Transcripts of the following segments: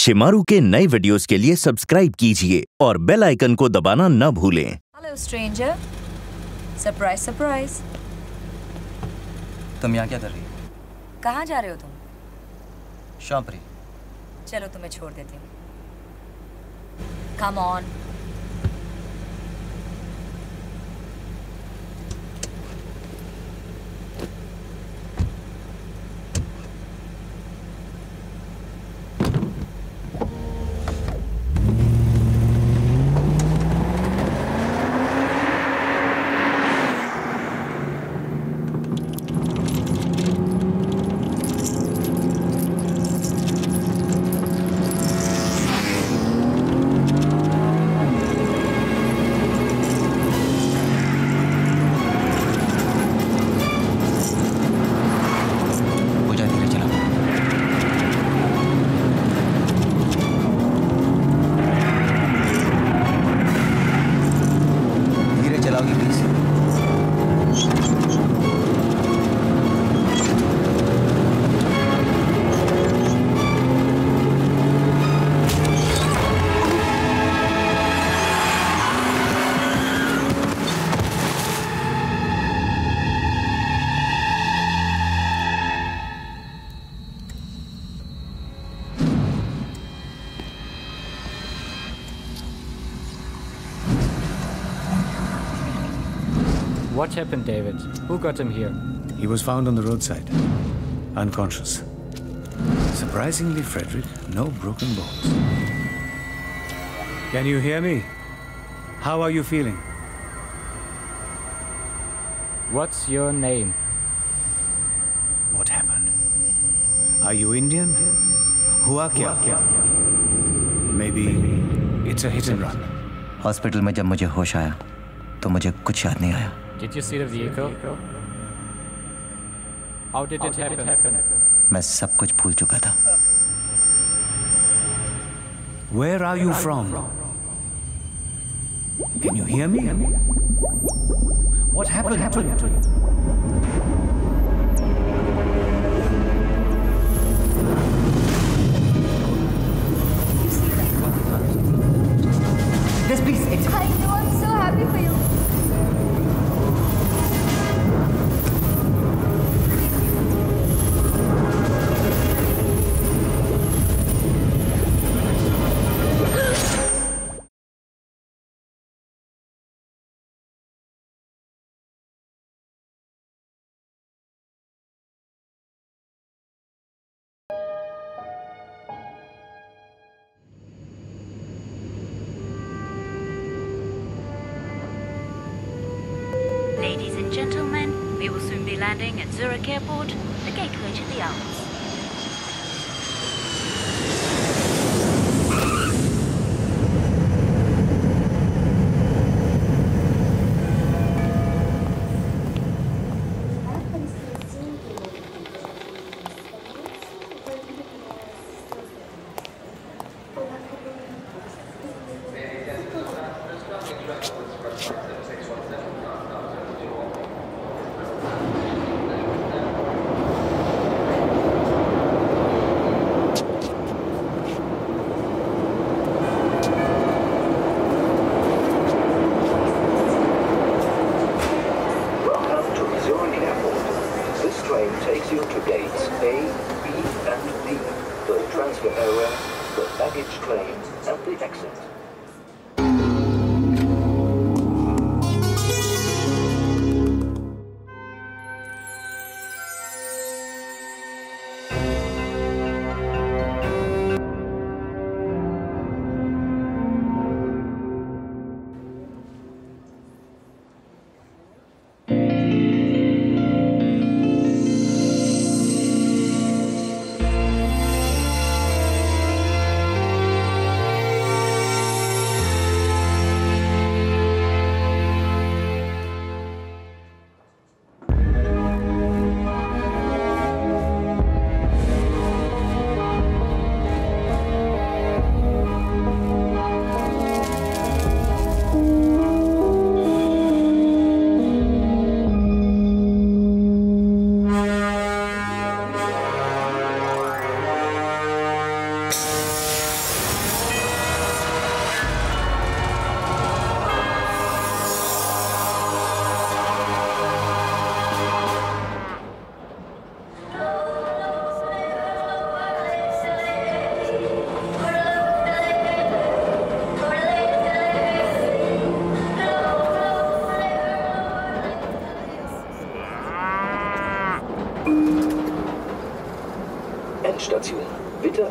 शिमारू के नए वीडियोस के लिए सब्सक्राइब कीजिए और बेल आइकन को दबाना न भूलें। Hello stranger, surprise surprise. तुम यहाँ क्या कर रही हो? कहाँ जा रहे हो तुम? शामपुरी। चलो तुम्हें छोड़ देती हूँ। Come on. What happened, David? Who got him here? He was found on the roadside, unconscious. Surprisingly, Frederick, no broken bones. Can you hear me? How are you feeling? What's your name? What happened? Are you Indian? Hua kya? Maybe it's a hit and run. Hospital में जब मुझे होश आया तो मुझे कुछ याद नहीं आया। Did you see the vehicle? How did it happen? मैं सब कुछ भूल चुका था। Where are you from? Can you hear me? What happened? Yes, please. I know, I'm so happy for you. Ladies and gentlemen, we will soon be landing at Zurich Airport, the gateway to the Alps. Takes you to gates A, B, and D, the transfer area, the baggage claim, and the exit.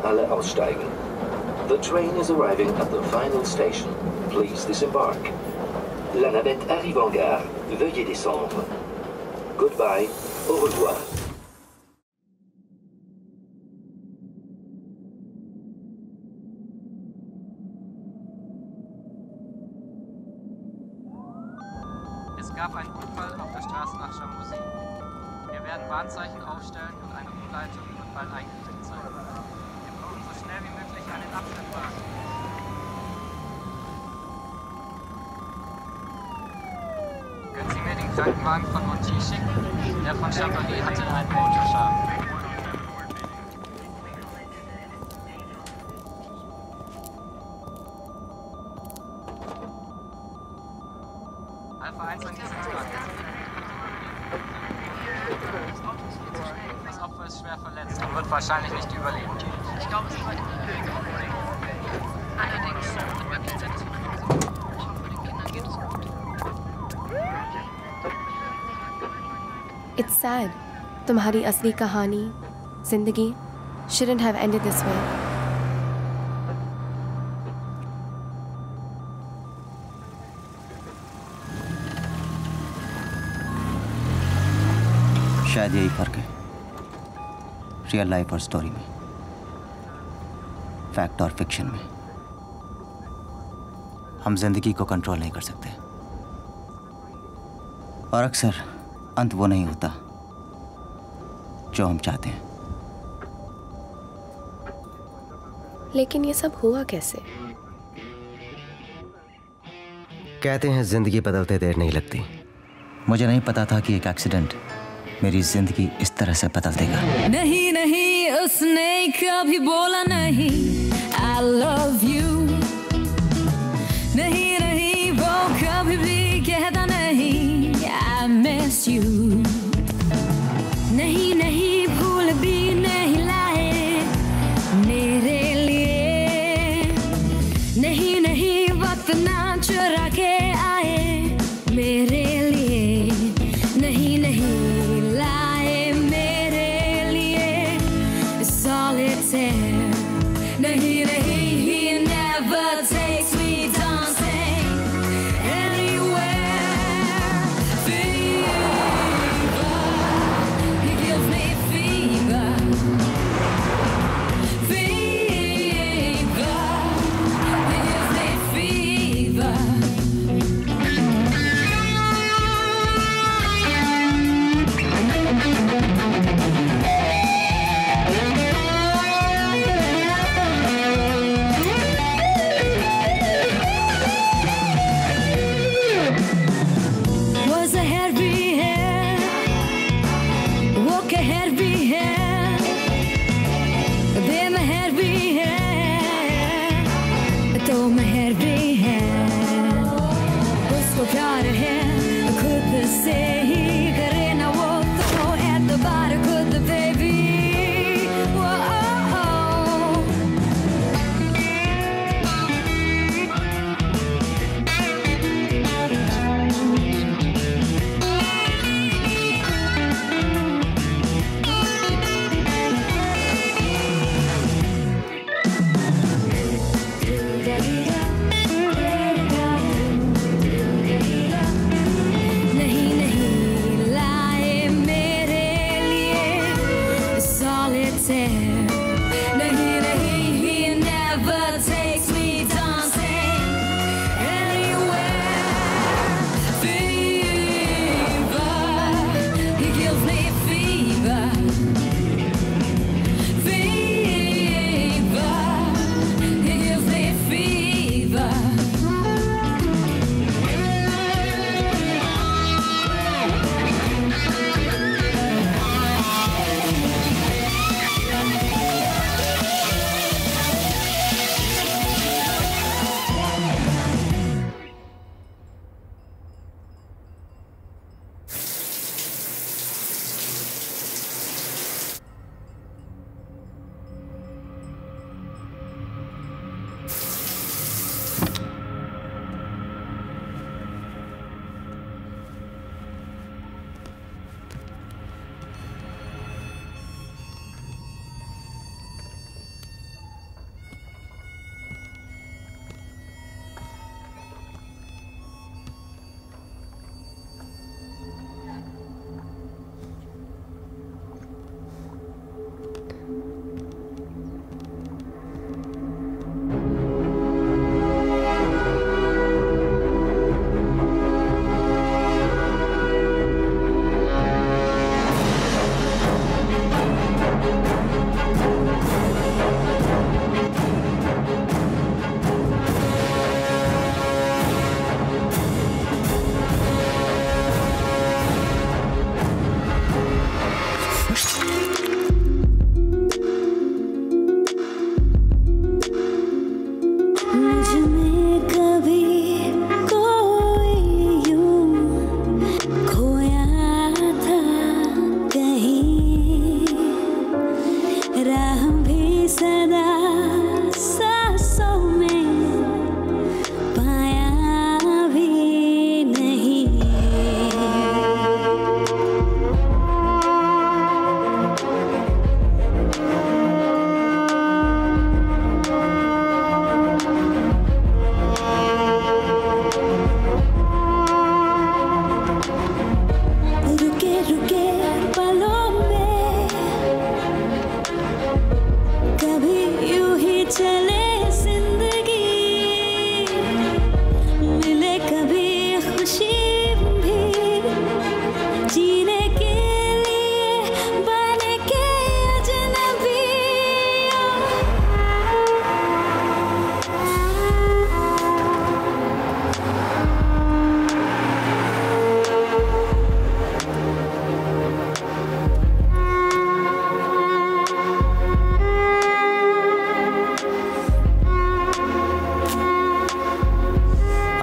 alle aussteigen. The train is arriving at the final station. Please disembark. La navette arrive en gare. Veuillez descendre. Goodbye. Au revoir. Es gab einen Unfall auf der Straße nach Jamousi. Wir werden Warnzeichen aufstellen und eine Umleitung wird bald eingerichtet sein. Wir brauchen so schnell wie möglich einen Abschnittwagen. Können Sie mir den Krankenwagen von Monty schicken? Der von Champagny hatte einen Motorschaden. Alpha 1 an diesem Tag. Das Opfer ist schwer verletzt und wird wahrscheinlich nicht überleben. Ich glaube, es ist heute allerdings in Wirklichkeit ist es ich hoffe, den Kindern geht es gut. It's sad. तुम्हारी असली कहानी, जिंदगी shouldn't have ended this way. शायद यही फर्क है real life और story में, फैक्ट और फिक्शन में। हम जिंदगी को कंट्रोल नहीं कर सकते और अक्सर अंत वो नहीं होता जो हम चाहते हैं। लेकिन ये सब हुआ कैसे? कहते हैं जिंदगी बदलते देर नहीं लगती। मुझे नहीं पता था कि एक एक्सीडेंट मेरी जिंदगी इस तरह से बदल देगा। नहीं नहीं उसने कभी बोला नहीं I love you। नहीं नहीं वो कभी भी कहता नहीं I miss you। नहीं नहीं भूल भी नहीं लाए मेरे लिए। नहीं नहीं वक्त ना चुरा के आए मेरे लिए। नहीं नहीं लाए मेरे लिए solitaire। नहीं नहीं he never takes me dancing anywhere। Fever, he gives me fever। Fever, he gives me fever।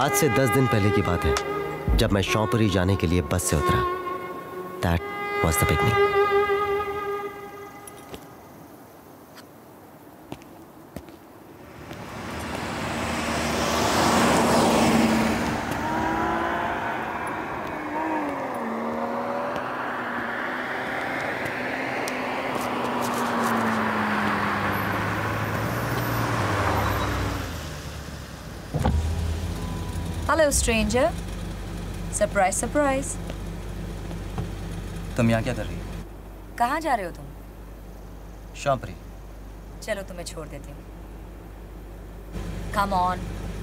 आज से 10 दिन पहले की बात है, जब मैं शॉपरी जाने के लिए बस से उतरा। That was the beginning. Hello, stranger. Surprise, surprise. तुम यहाँ क्या कर रही हो? कहाँ जा रहे हो तुम? शॉपरी। चलो तुम्हें छोड़ देती हूँ। Come on.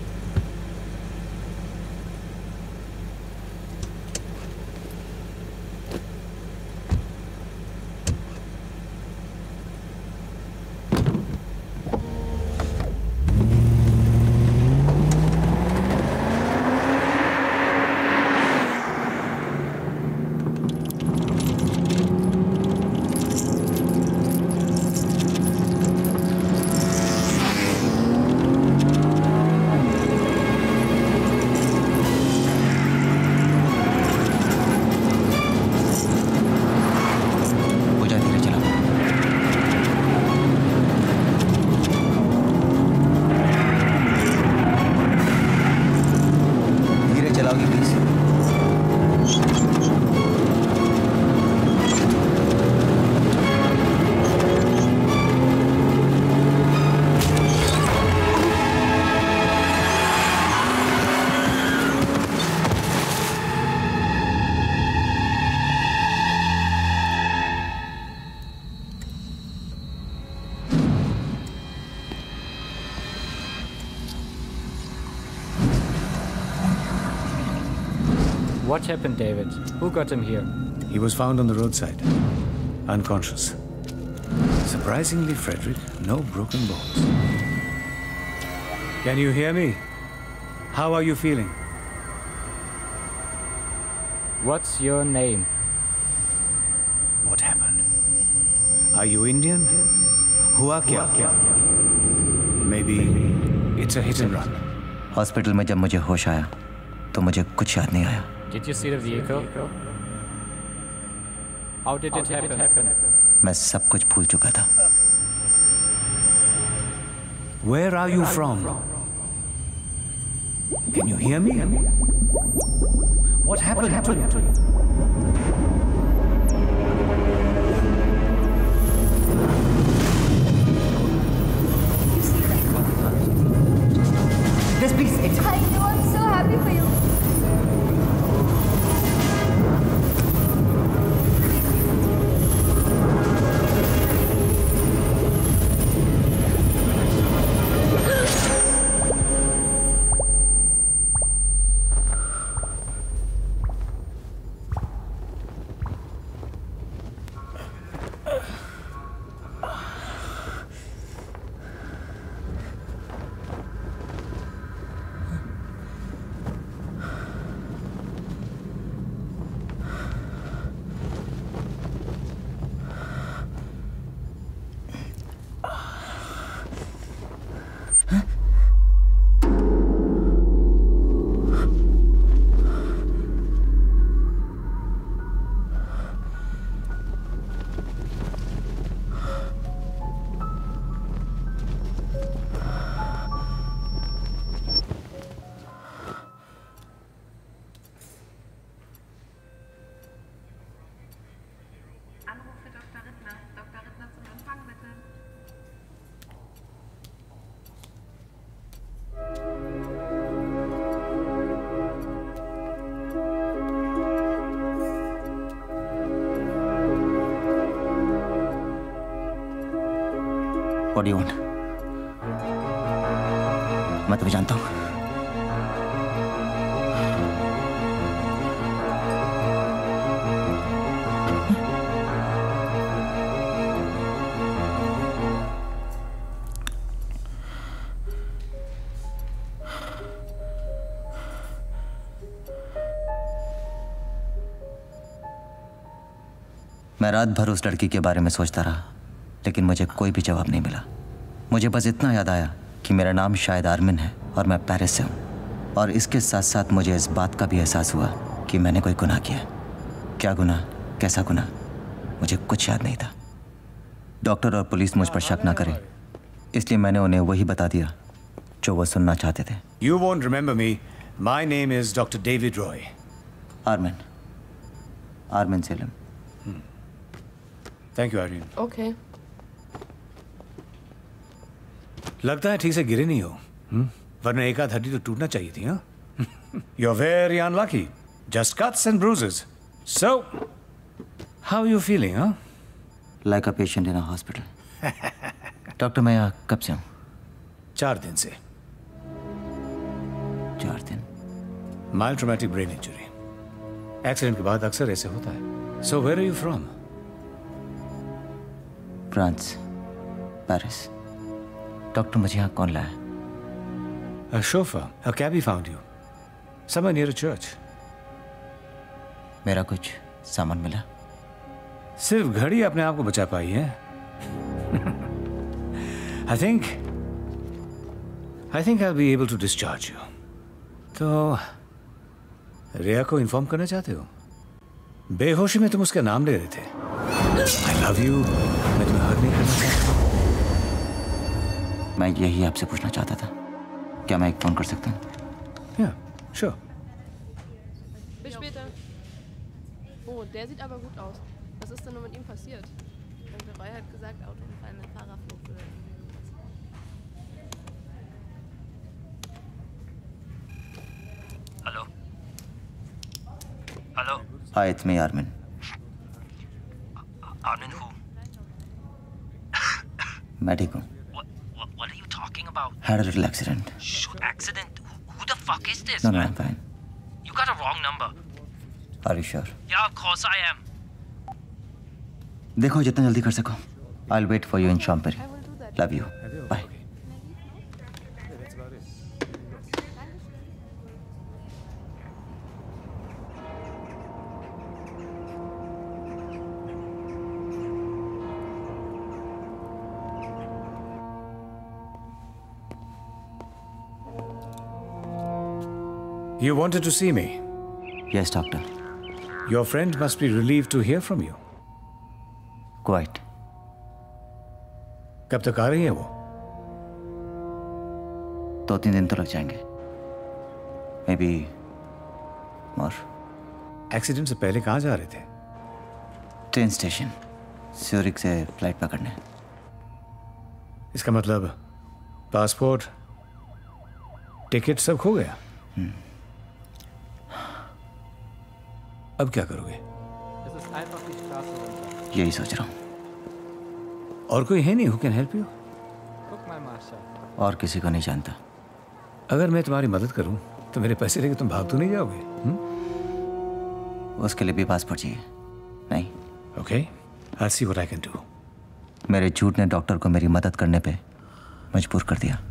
What happened, David? Who got him here? He was found on the roadside, unconscious. Surprisingly, Frederick, no broken bones. Can you hear me? How are you feeling? What's your name? What happened? Are you Indian? Hua kya? Maybe it's a hit and run. Hospital में जब मुझे होश आया तो मुझे कुछ याद नहीं आया। Did you see the vehicle? How did it happen? मैं सब कुछ भूल चुका था। Where are you from? Can you hear me? What happened? Yes, please. I know, I'm so happy for you. What do you want? मैं तुम्हें जानता हूँ। मैं रात भर उस लड़की के बारे में सोचता रहा, लेकिन मुझे कोई भी जवाब नहीं मिला। मुझे बस इतना याद आया कि मेरा नाम शायद आर्मिन है और मैं पेरिस से हूँ। और इसके साथ साथ मुझे इस बात का भी एहसास हुआ कि मैंने कोई गुनाह किया। क्या गुनाह, कैसा गुनाह, मुझे कुछ याद नहीं था। डॉक्टर और पुलिस मुझ पर शक ना करें, इसलिए मैंने उन्हें वही बता दिया जो वो सुनना चाहते थे। You won't remember me. My name is Dr. David Roy. Armin Salem. Thank you, Irene. Okay. लगता है ठीक से गिरे नहीं हो, वरना एक आध हड्डी तो टूटना चाहिए थी। हाँ? You're very unlucky. Just cuts and bruises. So, how are you feeling, huh? Like a patient in a hospital. Doctor, मैं यहाँ कब से हूँ? 4 दिन से। 4 दिन? Mild traumatic brain injury. Accident के बाद अक्सर ऐसे होता है। So, where are you from? France, Paris. Doctor, मुझे यहाँ कौन लाया? A chauffeur, a cabbie found you. Somewhere near a church. मेरा कुछ सामान मिला? सिर्फ घड़ी अपने आप को बचा पाई है। I think I'll be able to discharge you. तो रिया को इन्फॉर्म करना चाहते हो? बेहोशी में तुम उसका नाम ले रहे थे। I love you. मैं तुम्हें हर्ट नहीं करना चाहता। मैं यही आपसे पूछना चाहता था। क्या मैं एक फोन कर सकता हूँ? Yeah, sure. Bis später. Oh, der sieht aber gut aus. Was ist denn nur mit ihm passiert? Onkel Roy hat gesagt, Autounfall mit Fahrerflucht oder irgendwie sowas. Hello. Hello. Hi, it's me, Armin. Armin who? मैं ठीक हूँ। What are you talking about? Had a little accident. Shoot, accident? Who the fuck is this? No, I'm fine. You got a wrong number. Are you sure? Yeah, of course I am. देखो जितना जल्दी कर सको। I'll wait for you in Champeri. Love you. Bye. You wanted to see me? Yes, doctor. Your friend must be relieved to hear from you. Quite. कब तक आ रही है वो? 2-3 दिन तो लग जाएंगे। Maybe more. एक्सीडेंट से पहले कहाँ जा रहे थे? ट्रेन स्टेशन, ज्यूरिख से फ्लाइट पकड़ने। इसका मतलब पासपोर्ट, टिकट सब खो गया। अब क्या करोगे? यही सोच रहा हूँ। और कोई है नहीं who can help you? और किसी को नहीं जानता। अगर मैं तुम्हारी मदद करूं तो मेरे पैसे लेके तुम भाग तो नहीं जाओगे? उसके लिए भी पासपोर्ट चाहिए। नहीं। Okay, I'll see what I can do. मेरे झूठ ने डॉक्टर को मेरी मदद करने पे मजबूर कर दिया।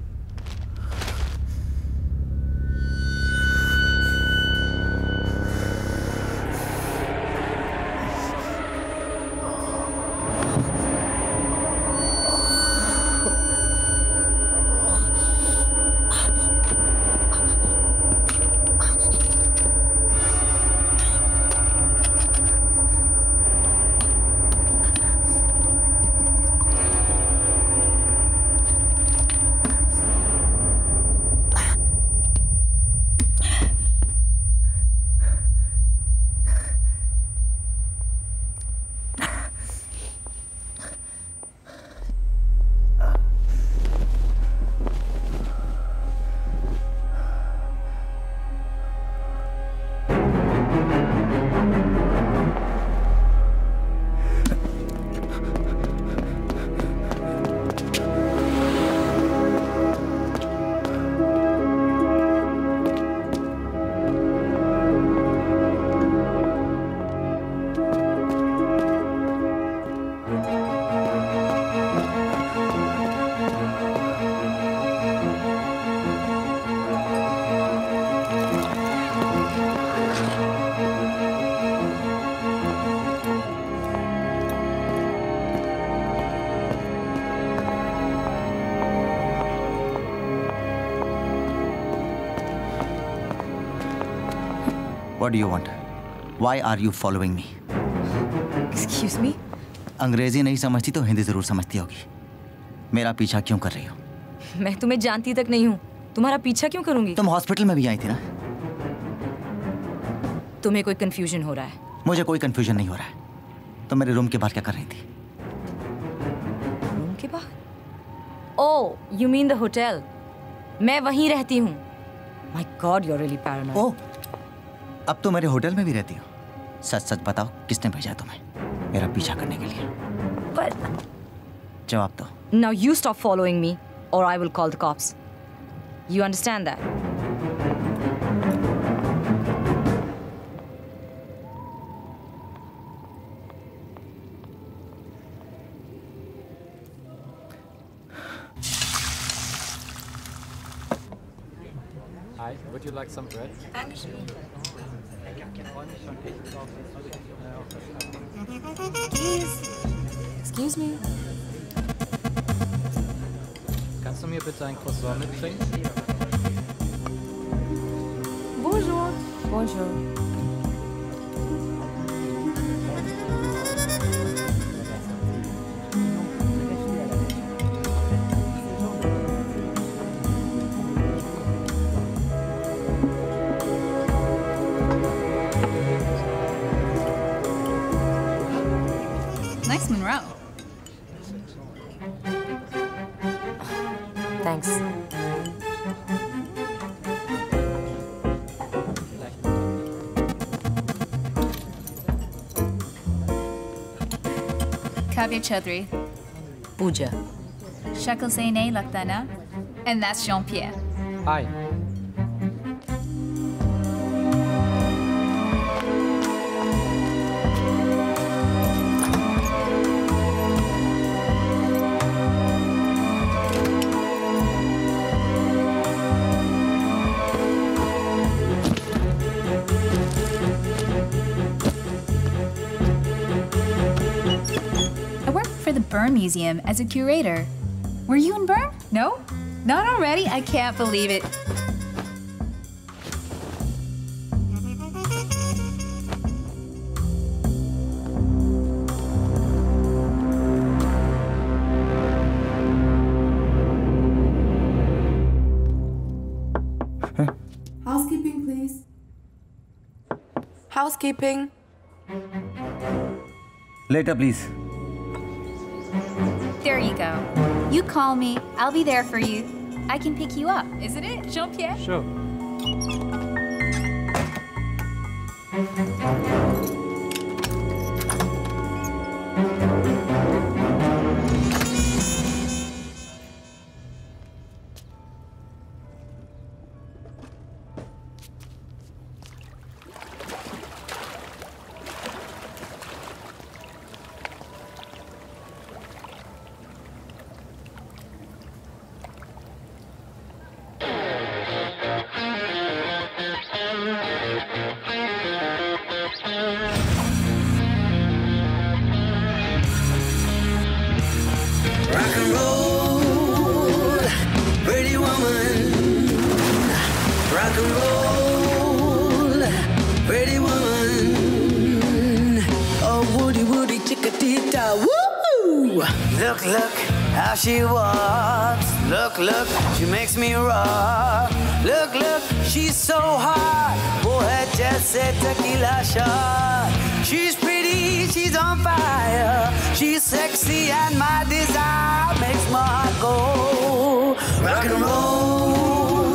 What do you want? Why are you following me? Excuse me? अंग्रेजी नहीं समझती तो हिंदी जरूर समझती होगी। मेरा पीछा क्यों कर रही हो? मैं तुम्हें जानती तक नहीं हूँ, तुम्हारा पीछा क्यों करूंगी? तुम हॉस्पिटल में भी आई थी ना? तुम्हें कोई कंफ्यूजन हो रहा है? मुझे कोई कंफ्यूजन नहीं हो रहा है। तुम मेरे रूम के बाहर क्या कर रही थी? रूम के बाहर? ओह, you mean the hotel? मैं वहीं रहती हूँ। My God, you're really paranoid. ओह, अब तो मेरे होटल में भी रहती हो। सच सच बताओ, किसने भेजा तुम्हें मेरा पीछा करने के लिए? But जवाब दो। now you stop following me, or I will call the cops. You understand that? Hi, would you like some bread? Excuse me. Kannst du mir bitte ein Croissant mitbringen? Bonjour. Bonjour. Nice Monroe. Thanks. Kavya Chaudhary. Pooja. Shakl se nahi lagta na? And that's Jean-Pierre. Hi. For the Bern Museum as a curator. Were you in Bern? No? Not already? I can't believe it. Housekeeping, please. Housekeeping. Later, please. There you go. You call me, I'll be there for you. I can pick you up, isn't it, Jean-Pierre? Sure. Rock and roll, pretty woman. Rock and roll, pretty woman. Oh, woody, woody, chickadee-da, woo! Look, look how she walks. Look, look, she makes me rock. Look, look, she's so hot. वो है जैसे tequila shot. She's pretty, she's on fire. She's sexy and my desire makes my heart go rock and roll.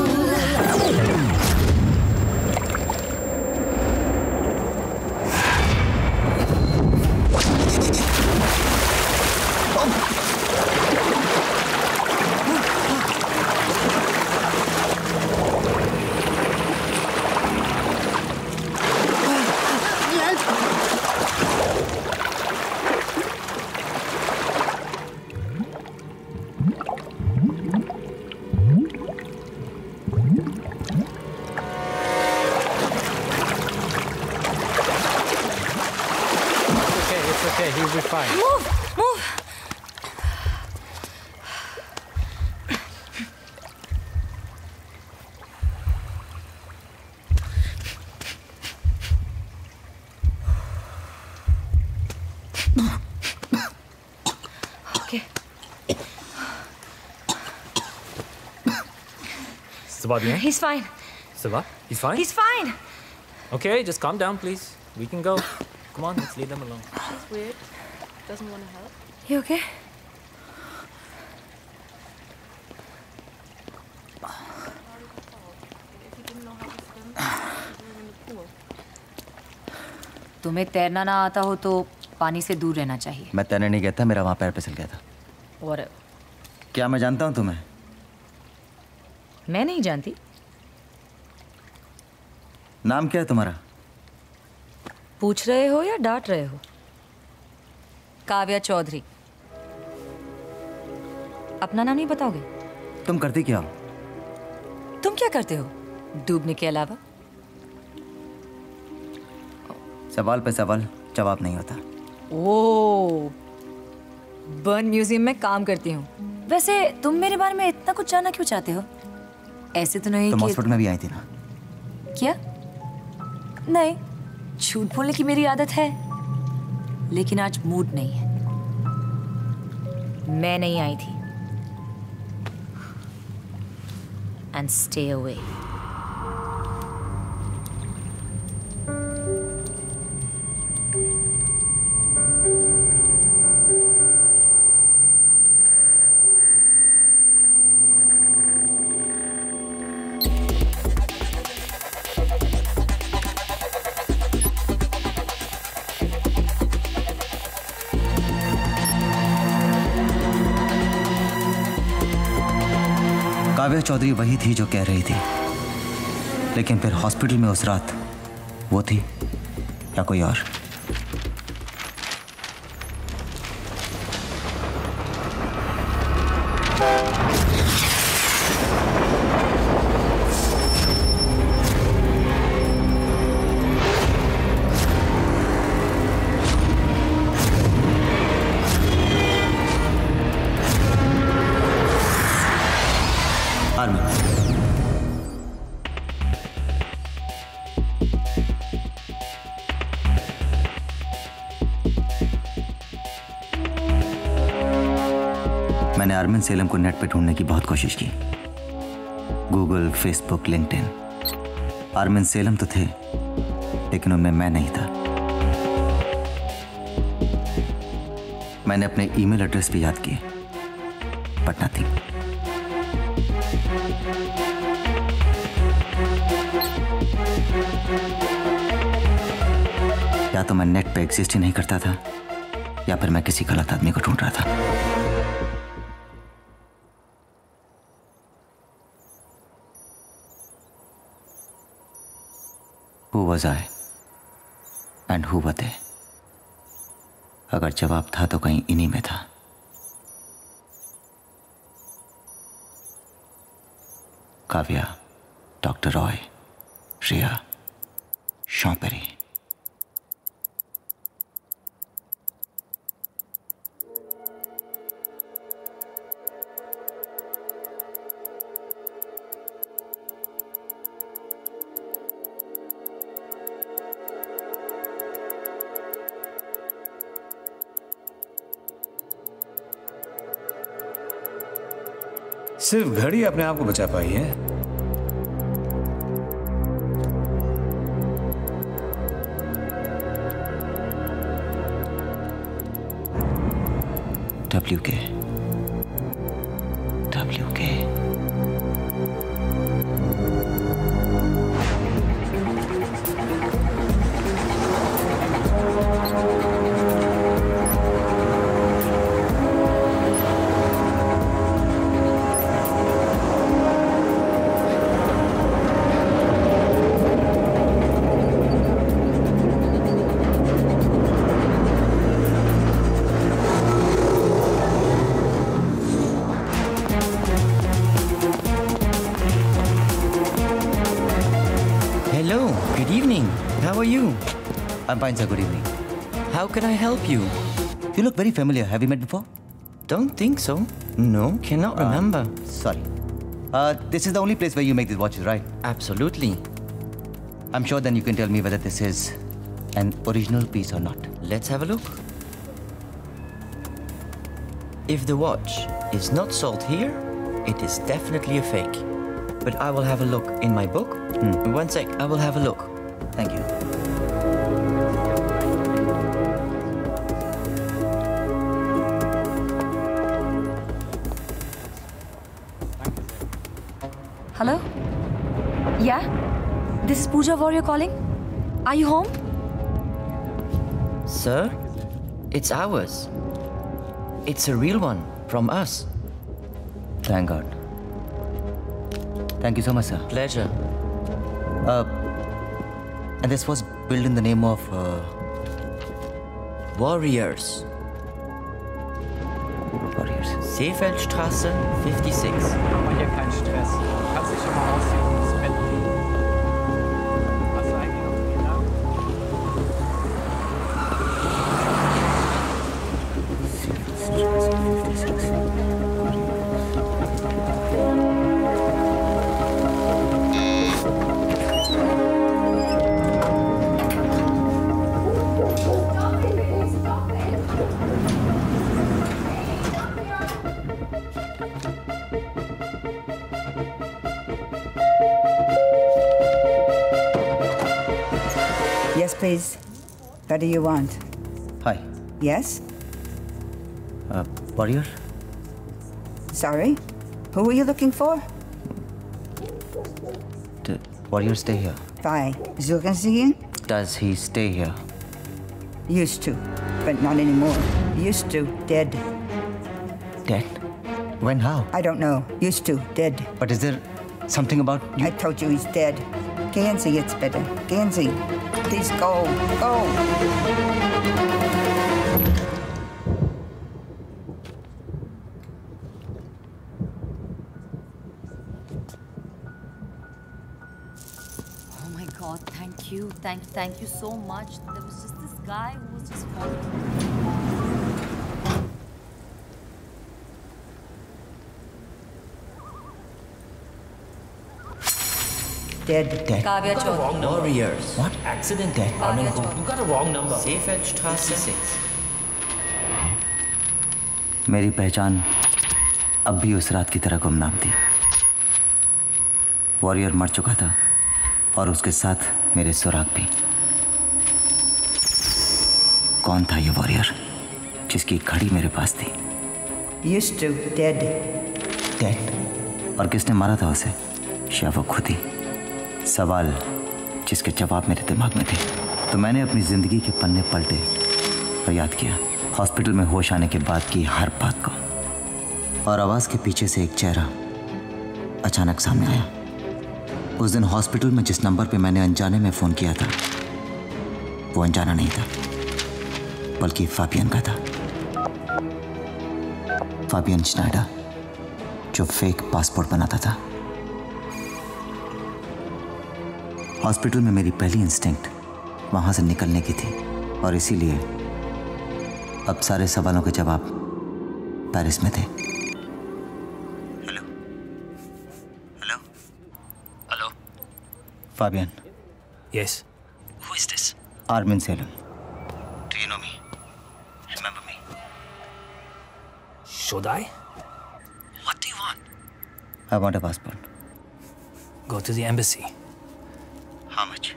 Okay, he'll be fine. Move! Move! Okay. Ça va bien? He's fine. Ça va? He's fine? He's fine. Okay, just calm down, please. We can go. Come on, let's leave them alone. She's weird. Doesn't want to help. You okay? If you didn't know how to swim, you were in the pool. तुम्हें तैरना ना आता हो तो पानी से दूर रहना चाहिए। मैं तैरने नहीं गया था, मेरा वहाँ पैर फिसल गया था। और क्या मैं जानता हूँ तुम्हें? मैं नहीं जानती। नाम क्या है तुम्हारा? पूछ रहे हो या डांट रहे हो? काव्या चौधरी। अपना नाम नहीं बताओगे? तुम करती क्या हो? तुम क्या करते हो डूबने के अलावा? सवाल पे सवाल जवाब नहीं होता। ओह, बर्न म्यूजियम में काम करती हूँ। वैसे तुम मेरे बारे में इतना कुछ जानना क्यों चाहते हो? ऐसे तो नहीं तुम कि हॉस्पिटल में भी आई थी ना? क्या? नहीं, झूठ बोलने की मेरी आदत है, लेकिन आज मूड नहीं है। मैं नहीं आई थी। And stay away. Kavya Chaudhary वही थी जो कह रही थी, लेकिन फिर हॉस्पिटल में उस रात वो थी या कोई और? मैंने आर्मिन सेलम को नेट पे ढूंढने की बहुत कोशिश की। Google, Facebook, LinkedIn. Armin Salem तो थे, लेकिन उनमें मैं नहीं था। मैंने अपने ईमेल एड्रेस भी याद किए, बट नथिंग। या तो मैं नेट पे एग्जिस्ट ही नहीं करता था, या फिर मैं किसी गलत आदमी को ढूंढ रहा था। Who was I? And who were they? अगर जवाब था तो कहीं इन्हीं में था। Kavya, doctor Roy, Shreya, Champery. सिर्फ घड़ी अपने आप को बचा पाई है। WK I'm fine, sir. Good evening. How can I help you? You look very familiar. Have we met before? Don't think so. No, cannot remember. Sorry. This is the only place where you make these watches, right? Absolutely. I'm sure then you can tell me whether this is an original piece or not. Let's have a look. If the watch is not sold here, it is definitely a fake. But I will have a look in my book. One sec, I will have a look. Thank you. Hello? Yeah? This is Pooja Warrior calling. Are you home? Sir, it's ours. It's a real one from us. Thank God. Thank you so much, sir. Pleasure. And this was built in the name of Warriors. Warriors. Seefeldstraße 56. Mach mal hier keinen Stress. Du kannst dich schon mal ausziehen und ins Bett legen. Hast du eigentlich noch viel nach? Yes, please. What do you want? Hi. Yes? Warrior? Sorry? Who were you looking for? Warrior stay here? Why? Suchen Sie ihn? Does he stay here? Used to, but not anymore. Used to, dead. Dead? When? How? I don't know. Used to, dead. But is there something about you? I told you he's dead. Gehen Sie jetzt bitte. Gehen Sie. Please go. Go. Oh my God, thank you. Thank you so much. There was just this guy who was just following me. Dead. Kavya Chaudhary. Warriors. What? Accident dead. Running home. You got a wrong number. Seefeldstraße 6. मेरी पहचान अब भी उस रात की तरह गुमनाम थी। वॉरियर मर चुका था और उसके साथ मेरे सुराग भी। कौन था ये वॉरियर जिसकी घड़ी मेरे पास थी? Used to, dead. Dead? और किसने मारा था उसे? या वो खुद ही? सवाल जिसके जवाब मेरे दिमाग में थे। तो मैंने अपनी जिंदगी के पन्ने पलटे और याद किया हॉस्पिटल में होश आने के बाद की हर बात को। और आवाज के पीछे से एक चेहरा अचानक सामने आया। उस दिन हॉस्पिटल में जिस नंबर पे मैंने अनजाने में फोन किया था वो अनजाना नहीं था बल्कि फाबियन का था। फाबियन श्नाइडर जो फेक पासपोर्ट बनाता था। हॉस्पिटल में मेरी पहली इंस्टिंक्ट वहां से निकलने की थी और इसीलिए अब सारे सवालों के जवाब पेरिस में थे। Hello hello Hello? Fabian. Yes. Who is this? Armin Salem. Do you know me? Remember me? Should I? What do you want? I want a passport. Go to the embassy. How much?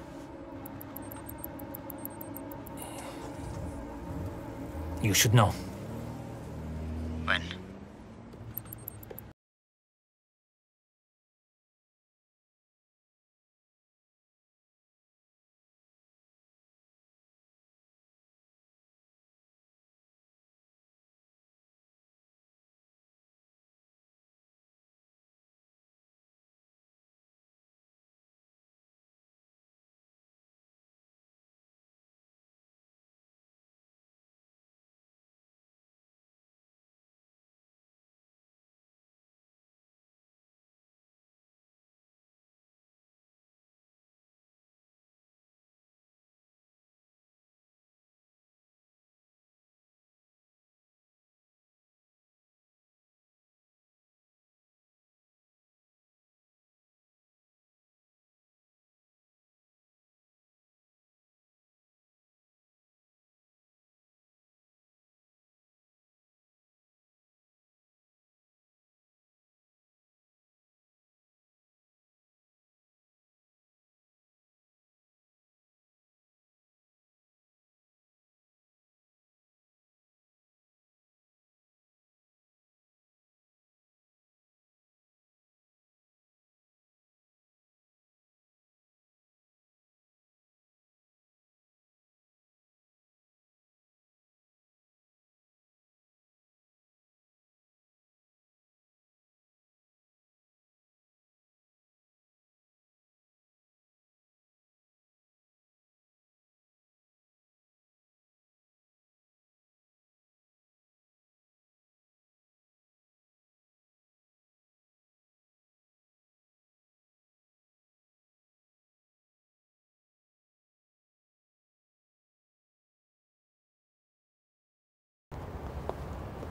You should know. When?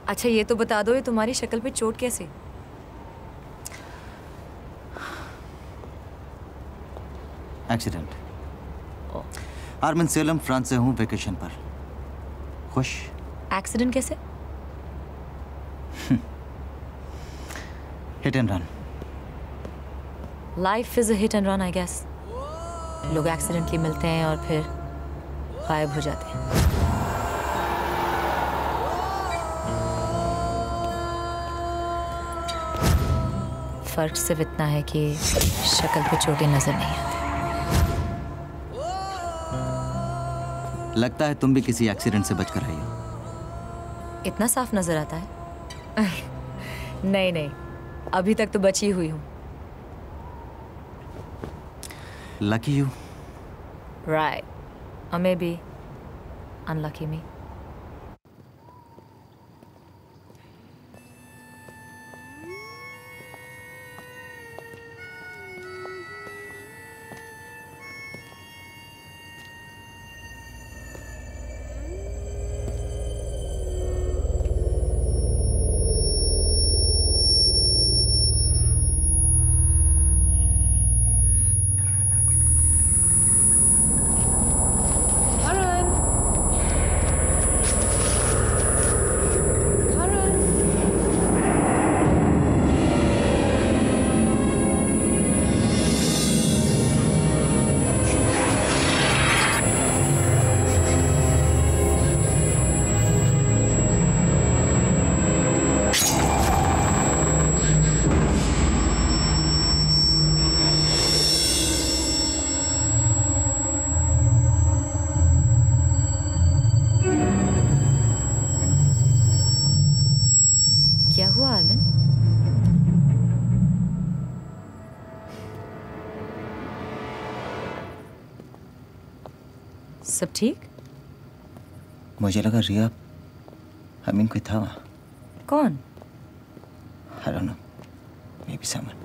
अच्छा ये तो बता दो, ये तुम्हारी शक्ल पे चोट कैसे? एक्सीडेंट। आर्मिन सेलम, फ्रांस से हूँ वेकेशन पर। खुश? एक्सीडेंट कैसे? Hit and run. Life is a hit and run I guess. लोग एक्सीडेंटली मिलते हैं और फिर गायब हो जाते हैं। फर्क सिर्फ इतना है कि शक्ल पे चोटें नजर नहीं आती। लगता है तुम भी किसी एक्सीडेंट से बचकर आई हो। इतना साफ नजर आता है? नहीं नहीं, अभी तक तो बची हुई हूँ। Lucky you. Right, or maybe unlucky me. क्या हुआ आर्मिन? सब ठीक? मुझे लगा रिया, अमीन कोई था वहाँ। कौन? I don't know. Maybe someone.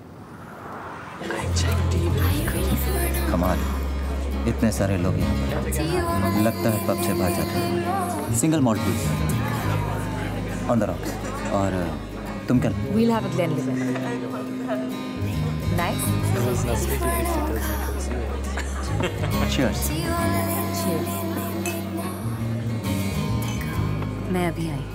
कमाल, इतने सारे लोग यहाँ पर। लगता है पब से बाहर जाते हैं। Single malt please. On the rocks. और तुम क्या? We'll have a Glenlivet. Nice. Cheers. Cheers. मैं अभी आई।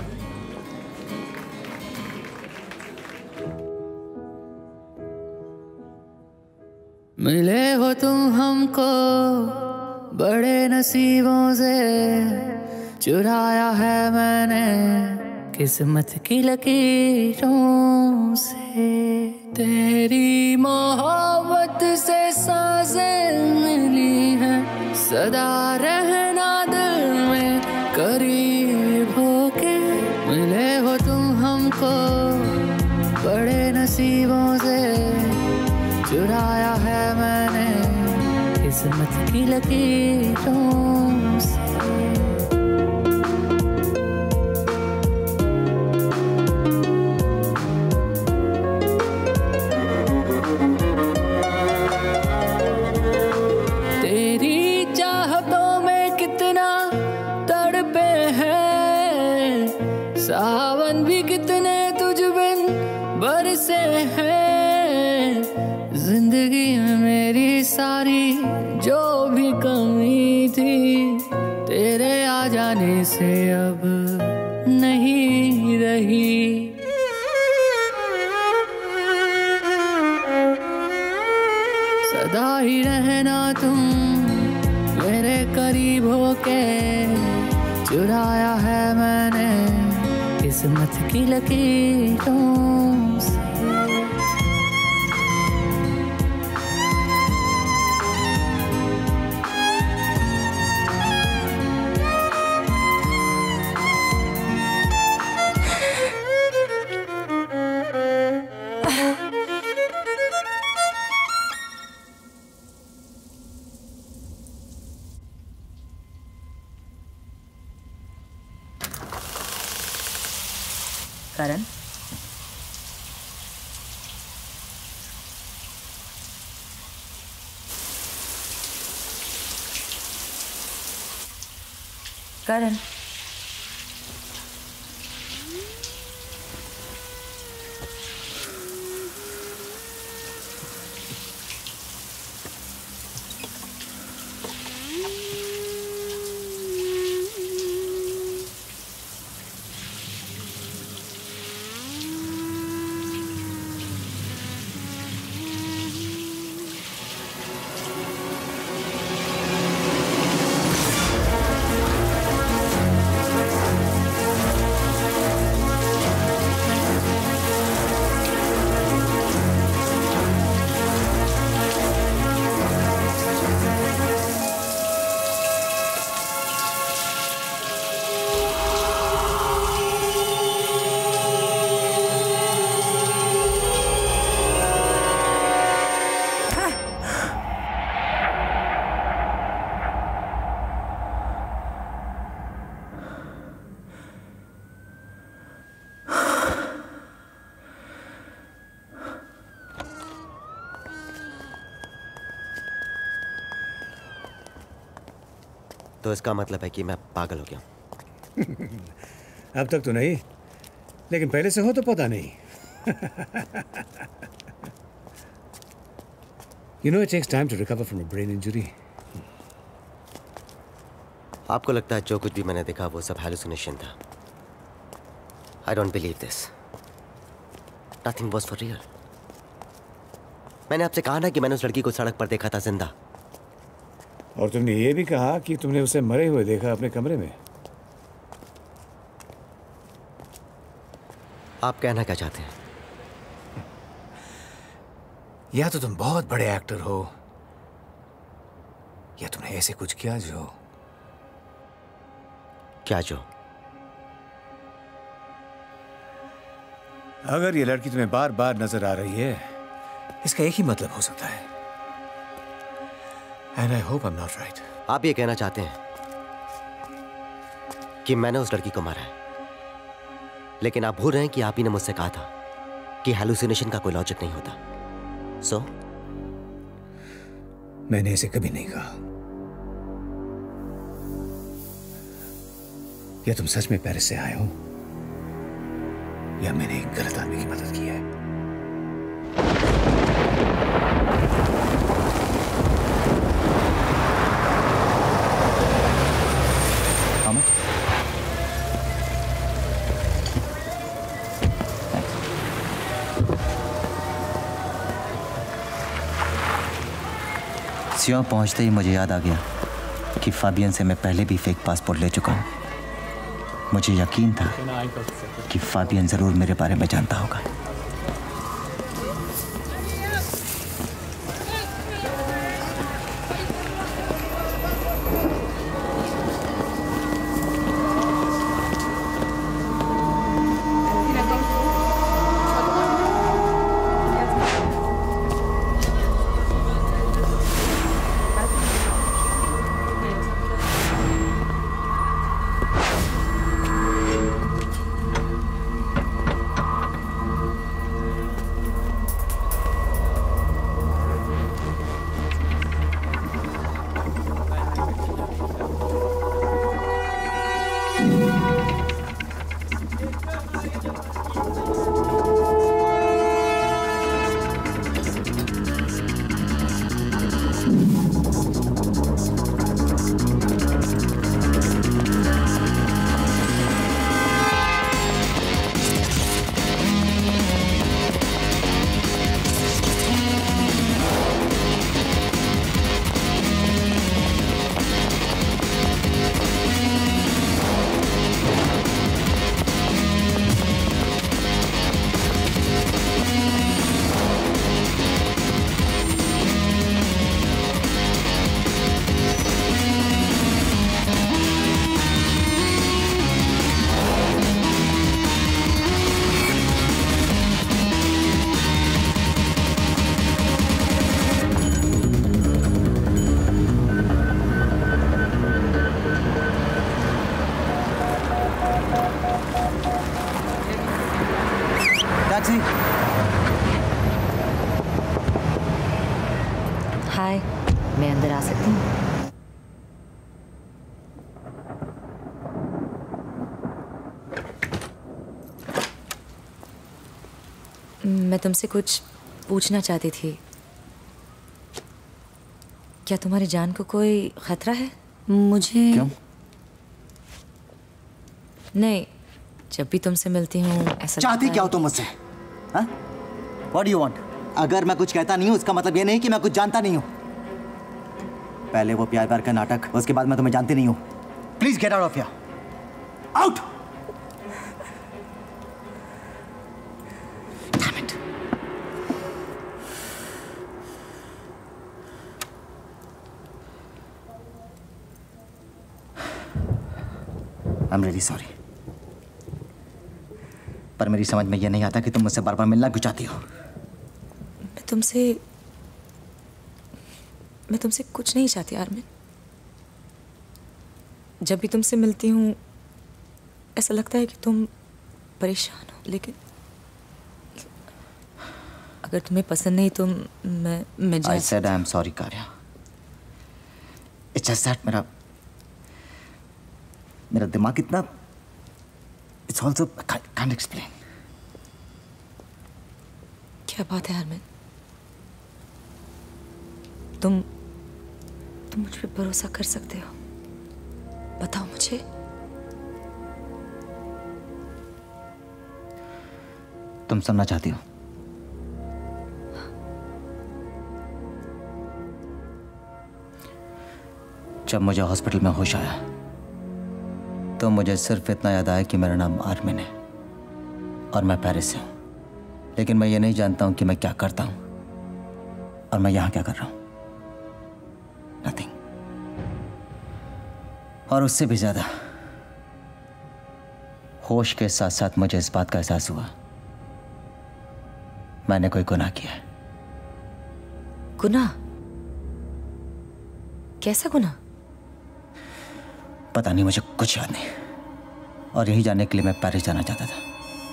मिले हो तुम हमको बड़े नसीबों से, चुराया है मैंने किस्मत की लकीरों से। तेरी मोहब्बत से सांसें मिली हैं, सदा रहना दिल में करीब होके। मिले हो तुम हमको बड़े नसीबों से, चुराया है मैंने किस्मत की लकीरों से। तेरी चाहतों में कितना तड़पे हैं, सावन भी कितने तुझ बिन बरसे हैं। जिंदगी में मेरी सारी जो भी कमी थी, तेरे आ जाने से अब नहीं रही। सदा ही रहना तुम मेरे करीब होके, चुराया है मैंने किस्मत की लकीरों से। करण, करण, तो इसका मतलब है कि मैं पागल हो गया। अब तक तो नहीं, लेकिन पहले से हो तो पता नहीं। You know, it takes time to recover from a brain injury. आपको लगता है जो कुछ भी मैंने देखा वो सब hallucination था? I don't believe this. Nothing was for real. मैंने आपसे कहा ना कि मैंने उस लड़की को सड़क पर देखा था जिंदा। और तुमने ये भी कहा कि तुमने उसे मरे हुए देखा अपने कमरे में। आप कहना क्या चाहते हैं? या तो तुम बहुत बड़े एक्टर हो, या तुमने ऐसे कुछ किया जो क्या जो? अगर ये लड़की तुम्हें बार बार नजर आ रही है, इसका एक ही मतलब हो सकता है। And I hope I'm not right. आप ये कहना चाहते हैं कि मैंने उस लड़की को मारा है, लेकिन आप भूल रहे हैं कि आप ही ने मुझसे कहा था कि हैलुसिनेशन का कोई लॉजिक नहीं होता। So? मैंने इसे कभी नहीं कहा। या तुम सच में पेरिस से आए हो, या मैंने एक गलत आदमी की मदद की है। सियों पहुंचते ही मुझे याद आ गया कि फाबियन से मैं पहले भी फेक पासपोर्ट ले चुका हूं। मुझे यकीन था कि फाबियन जरूर मेरे बारे में जानता होगा। हाय, मैं अंदर आ सकती हूँ? मैं तुमसे कुछ पूछना चाहती थी। क्या तुम्हारी जान को कोई खतरा है? मुझे क्यों? नहीं, जब भी तुमसे मिलती हूँ ऐसा चाहती क्या हो तुम मुझसे? हाँ? What do you want? अगर मैं कुछ कहता नहीं हूँ उसका मतलब ये नहीं कि मैं कुछ जानता नहीं हूँ। पहले वो प्यार का नाटक, उसके बाद मैं तुम्हें जानती नहीं हूँ। Please get out of here. Out! Damn it. I'm really sorry. पर मेरी समझ में यह नहीं आता कि तुम मुझसे बार बार मिलना क्यों चाहती हो। मैं तुमसे कुछ नहीं चाहती आर्मिन। जब भी तुमसे मिलती हूँ ऐसा लगता है कि तुम परेशान हो, लेकिन अगर तुम्हें पसंद नहीं तो मैं I said I'm sorry, Karya. It's just that मेरा दिमाग इतना, इट्स ऑल्सो कांट एक्सप्लेन। क्या बात है हरमन? तुम मुझ पे भरोसा कर सकते हो? बताओ मुझे। तुम सुनना चाहती हो? जब मुझे हॉस्पिटल में होश आया तो मुझे सिर्फ इतना याद आया कि मेरा नाम आर्मिन है और मैं पेरिस से हूं, लेकिन मैं ये नहीं जानता हूं कि मैं क्या करता हूं और मैं यहां क्या कर रहा हूं। नथिंग। और उससे भी ज्यादा होश के साथ साथ मुझे इस बात का एहसास हुआ मैंने कोई गुनाह किया है। गुनाह? कैसा गुनाह? पता नहीं, मुझे कुछ याद नहीं। और यही जानने के लिए मैं पेरिस जाना चाहता था।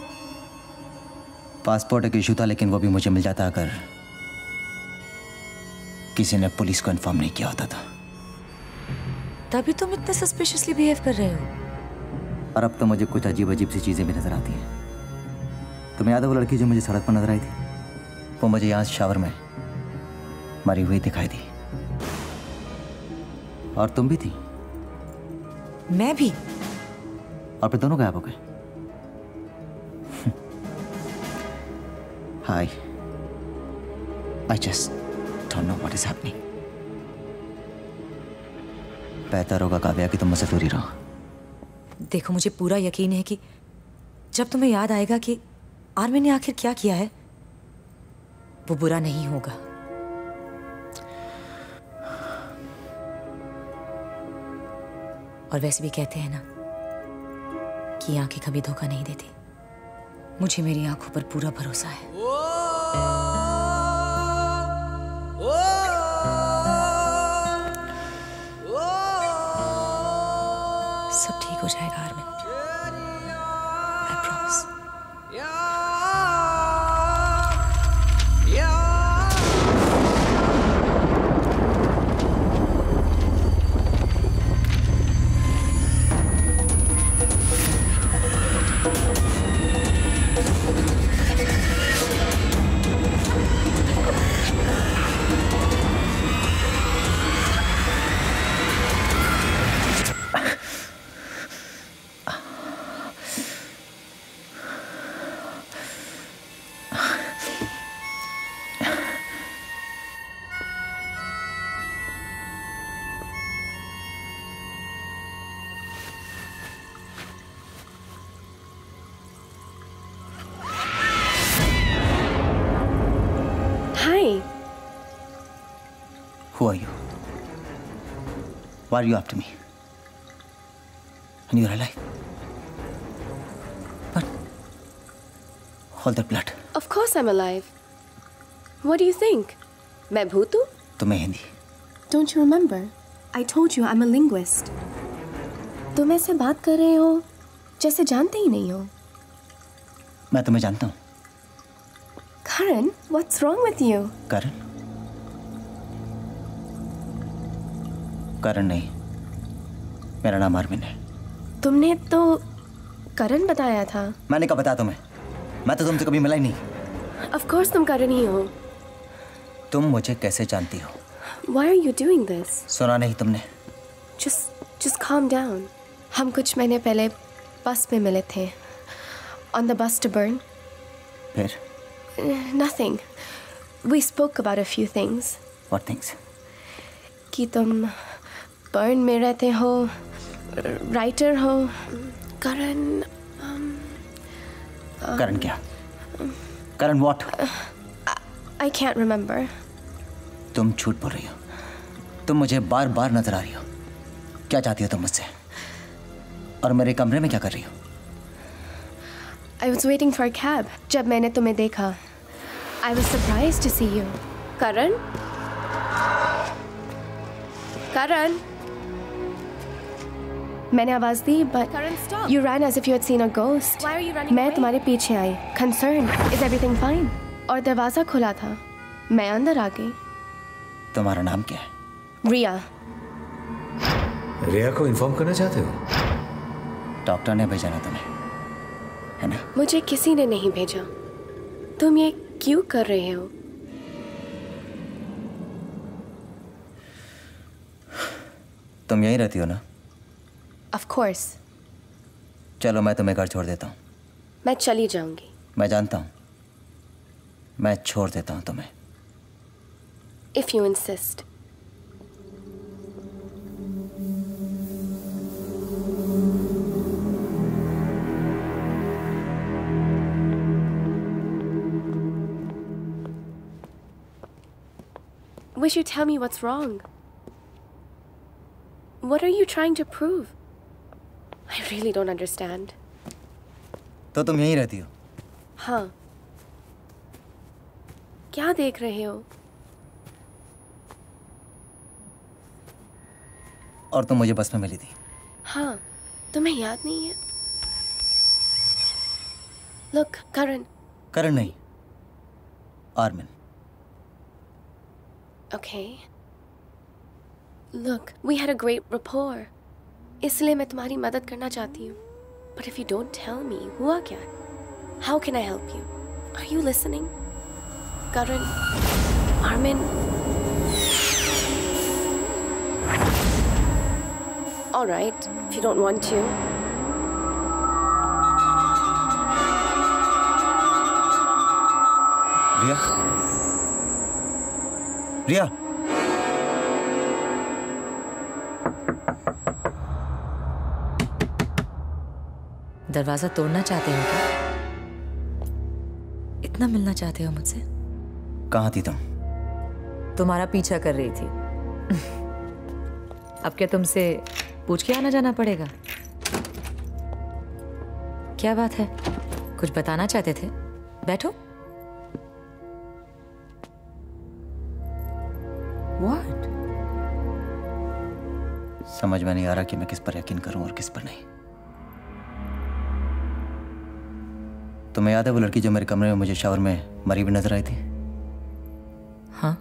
पासपोर्ट एक इशू था, लेकिन वो भी मुझे मिल जाता अगर किसी ने पुलिस को इन्फॉर्म नहीं किया होता था। तभी तुम इतने सस्पिशियसली बिहेव कर रहे हो। और अब तो मुझे कुछ अजीब अजीब सी चीजें भी नजर आती हैं। तुम्हें याद है वो लड़की जो मुझे सड़क पर नजर आई थी? वो मुझे यहाँ शावर में मरी हुई दिखाई दी। और तुम भी थी। मैं भी। और फिर दोनों गायब हो गए। Hi, I just don't know what is happening. बेहतर होगा काव्या कि तुम मुझसे दूर ही रहो। देखो, मुझे पूरा यकीन है कि जब तुम्हें याद आएगा कि आर्मिन ने आखिर क्या किया है, वो बुरा नहीं होगा। और वैसे भी कहते हैं ना कि आंखें कभी धोखा नहीं देती। मुझे मेरी आंखों पर पूरा भरोसा है। सब ठीक हो जाएगा Armin, I promise. Who are you? Why are you after me? And you're alive. But all that blood. Of course I'm alive. What do you think? मैं भूत हूँ? तुम्हें Hindi? Don't you remember? I told you I'm a linguist. तुम ऐसे बात कर रहे हो जैसे जानते ही नहीं हो। मैं तुम्हें जानता हूँ। Karan, what's wrong with you? करण? करण नहीं, मेरा नाम आर्मिन है। तुमने तो करण बताया था। मैंने कब बताया तुम्हें? मैं तो तुमसे कभी मिला ही नहीं। Of course तुम करण ही हो। तुम मुझे कैसे जानती हो? Why are you doing this? सुना नहीं तुमने? Just calm down. हम कुछ महीने पहले बस में मिले थे। On the bus to Bern. फिर? Nothing. We spoke about a few things. What things? कि तुम बर्न में रहते हो, राइटर हो। करण करण क्या? Karan what? I can't remember. तुम झूठ बोल रही हो। तुम मुझे बार बार नजर आ रही हो। क्या चाहती हो तुम मुझसे? और मेरे कमरे में क्या कर रही हो? I was waiting for a cab. जब मैंने तुम्हें देखा, I was surprised to see you. करण? करण? मैंने आवाज दी, but you ran as if you had seen a ghost. Why are you running मैं तुम्हारे पीछे आई, concerned. Is everything fine? और दरवाजा खुला था, मैं अंदर आ गई। तुम्हारा नाम क्या है? रिया। रिया को इन्फॉर्म करना चाहते हो? डॉक्टर ने भेजा ना तुम्हें, है ना? मुझे किसी ने नहीं भेजा। तुम ये क्यों कर रहे हो? तुम यहीं रहती हो ना? Of course. चलो मैं तुम्हें घर छोड़ देता हूँ। मैं चली जाऊंगी। मैं जानता हूँ, मैं छोड़ देता हूँ तुम्हें। If you insist. Wish you tell me what's wrong. What are you trying to prove? I really don't understand. तो तुम यहीं रहती हो? हाँ। क्या देख रहे हो? और तुम मुझे बस में मिली थी? हाँ, तुम्हें याद नहीं है? Look, Karan. करण नहीं, Armin. Okay. Look, we had a great rapport. इसलिए मैं तुम्हारी मदद करना चाहती हूँ. But if you don't tell me, हुआ क्या? How can I help you? Are you listening? Karan, Armin. All right, if you don't want to. रिया, रिया। दरवाजा तोड़ना चाहते हो क्या? इतना मिलना चाहते हो मुझसे? कहाँ थी तुम? तुम्हारा पीछा कर रही थी। अब क्या तुमसे पूछ के आना जाना पड़ेगा? क्या बात है, कुछ बताना चाहते थे? बैठो। What? समझ में नहीं आ रहा कि मैं किस पर यकीन करूं और किस पर नहीं। तुम्हें याद है वो लड़की जो मेरे कमरे में मुझे शावर में मरी हुई नजर आई थी? हाँ।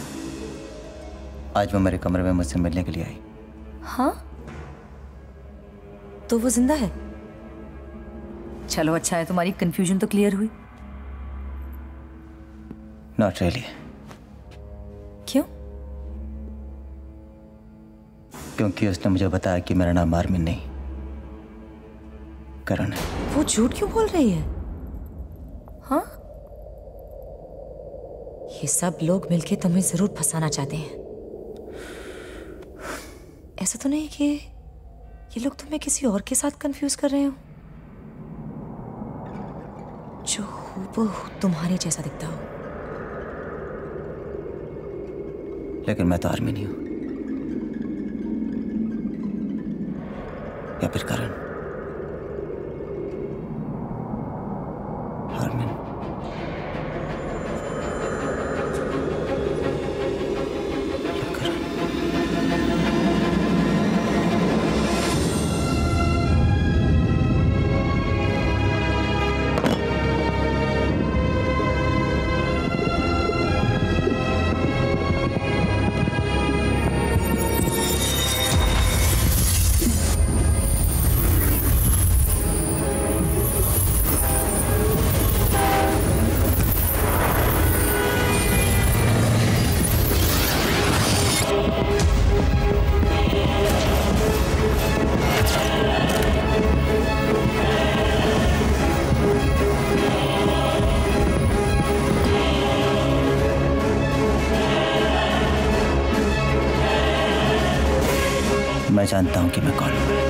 आज वो मेरे कमरे में मुझसे मिलने के लिए आई। हाँ? तो वो जिंदा है? चलो अच्छा है, तुम्हारी कंफ्यूजन तो क्लियर हुई। Not really. क्यों? क्योंकि उसने मुझे बताया कि मेरा नाम आर्मिन नहीं, करण है। वो झूठ क्यों बोल रही है? हाँ? ये सब लोग मिलके तुम्हें जरूर फंसाना चाहते हैं। ऐसा तो नहीं कि ये लोग तुम्हें किसी और के साथ कंफ्यूज कर रहे हो जो हूबहू तुम्हारे जैसा दिखता हो? लेकिन मैं तो आर्मी नहीं हूं, या फिर करण। आर्मिन। मैं जानता हूं कि मैं कौन हूं।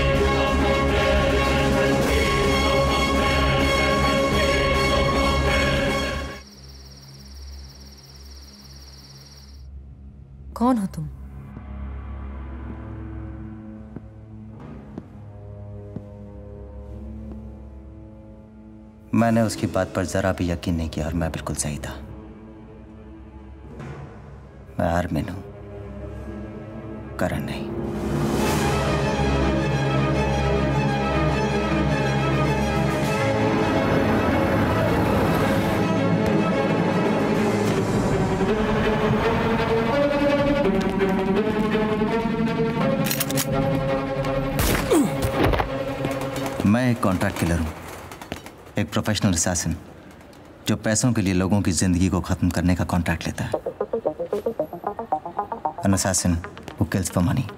कौन हो तुम? मैंने उसकी बात पर जरा भी यकीन नहीं किया और मैं बिल्कुल सही था। मैं आर्मिन हूं, करण नहीं। एक कॉन्ट्रैक्ट किलर हूँ, एक प्रोफेशनल असैसिन जो पैसों के लिए लोगों की जिंदगी को खत्म करने का कॉन्ट्रैक्ट लेता है। An assassin who kills for money.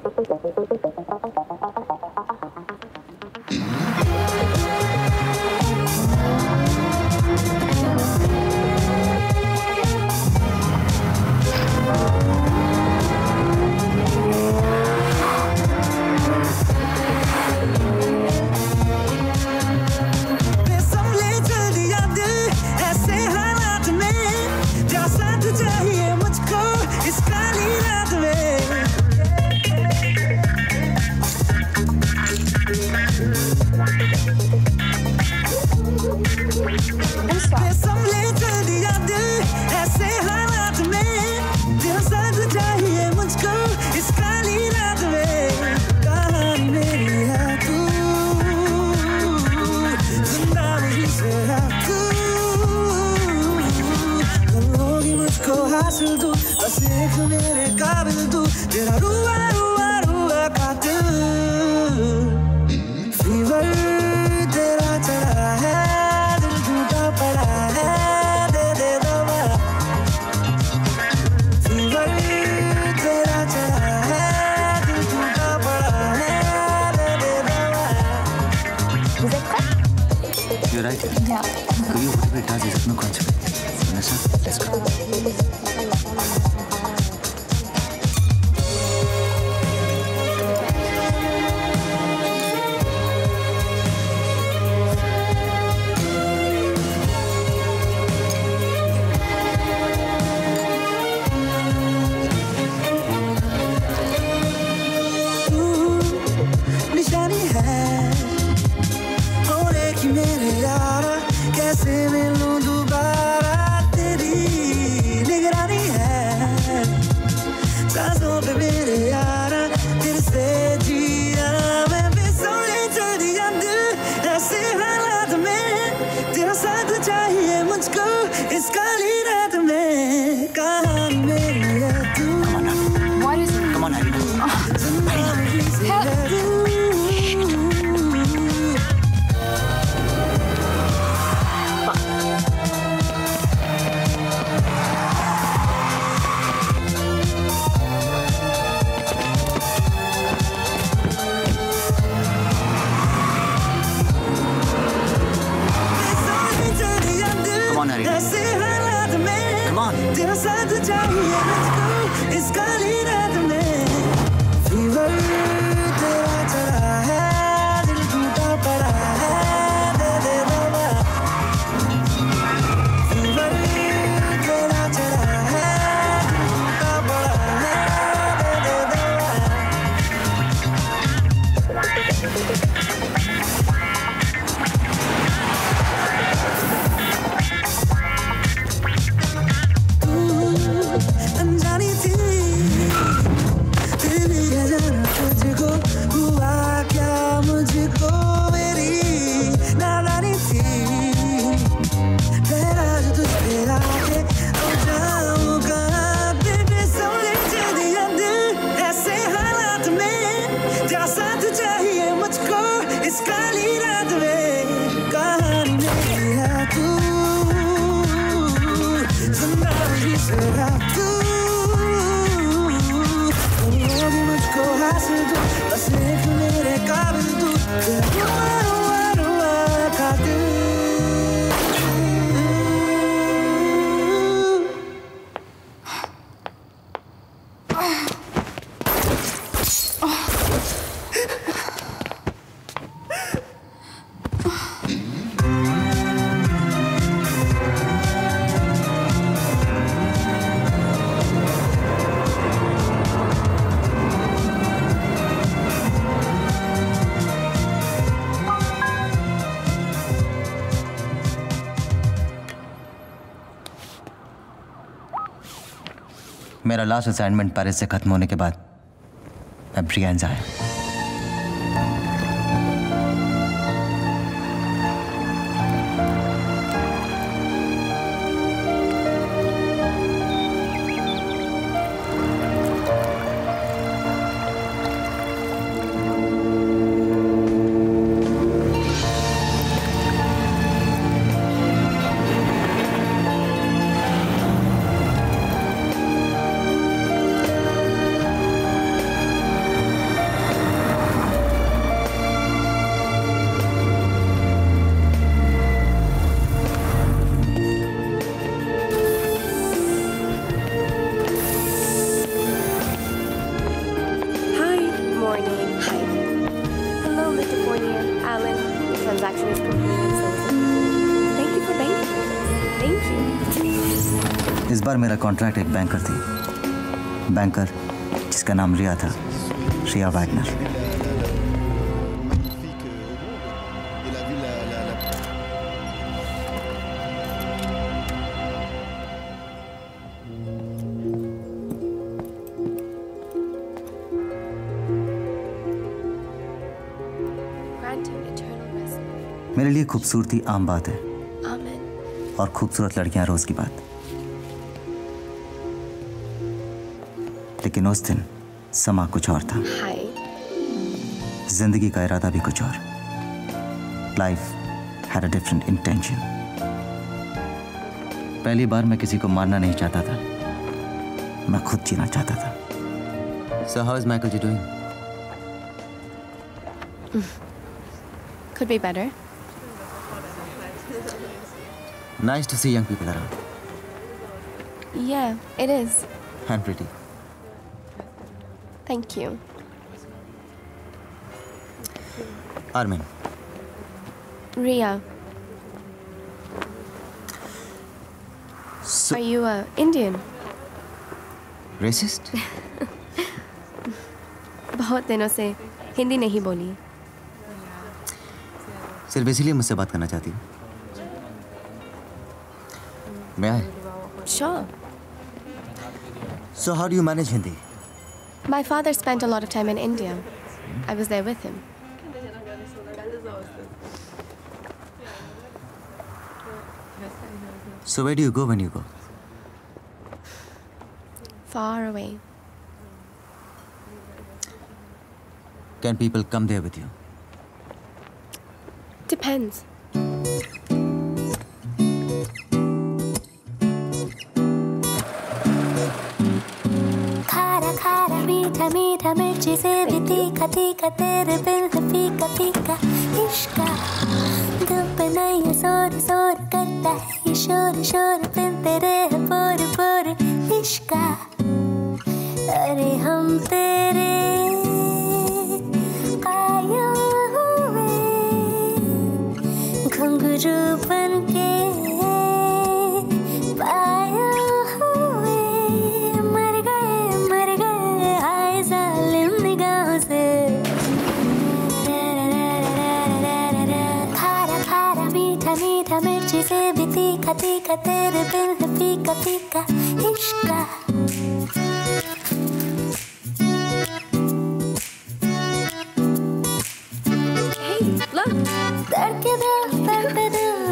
You're right. Yeah. Could you whatever it does is of no consequence. Vanessa, let's go. मेरा लास्ट असाइनमेंट पेरिस से खत्म होने के बाद मैं ब्रिगेंज आया। transaction is complete and so is the paperwork. Thank you for banking with us. Thank you. इस बार मेरा कॉन्ट्रैक्ट एक बैंकर थी, बैंकर जिसका नाम रिया था, रिया वैगनर। मेरे लिए खूबसूरती आम बात है, और खूबसूरत लड़कियां रोज की बात। लेकिन उस दिन समा कुछ और था, जिंदगी का इरादा भी कुछ और। Life had a different intention. पहली बार मैं किसी को मारना नहीं चाहता था, मैं खुद जीना चाहता था। So how is Michael G doing? Could be better. Nice to see young people around. Yeah, it is. And pretty. Thank you. Armin. Ria. Are you Indian? Racist? बहुत दिनों से हिंदी नहीं बोली। सिर्फ इसीलिए मुझसे बात करना चाहती हूँ? May I? Sure. So how do you manage Hindi? My father spent a lot of time in India. I was there with him. So where do you go when you go? Far away. Can people come there with you? Depends. खारा खारा मीठा मीठा मिर्ची से भी तीखा तीखा तेरे बिन है फीका फीका इश्क दिल पे नहीं शोर शोर करता है ये शोर शोर बिन तेरे है बोर बोर इश्क अरे हम तेरे कायल हुए घुंघरू बन के पायल हुए मर गए हाय जालिम निगाहों से खारा खारा मीठा मीठा मिर्ची से भी तीखा तीखा तेरे बिन है फीका फीका इश्क धड़के दिल धड़के दिल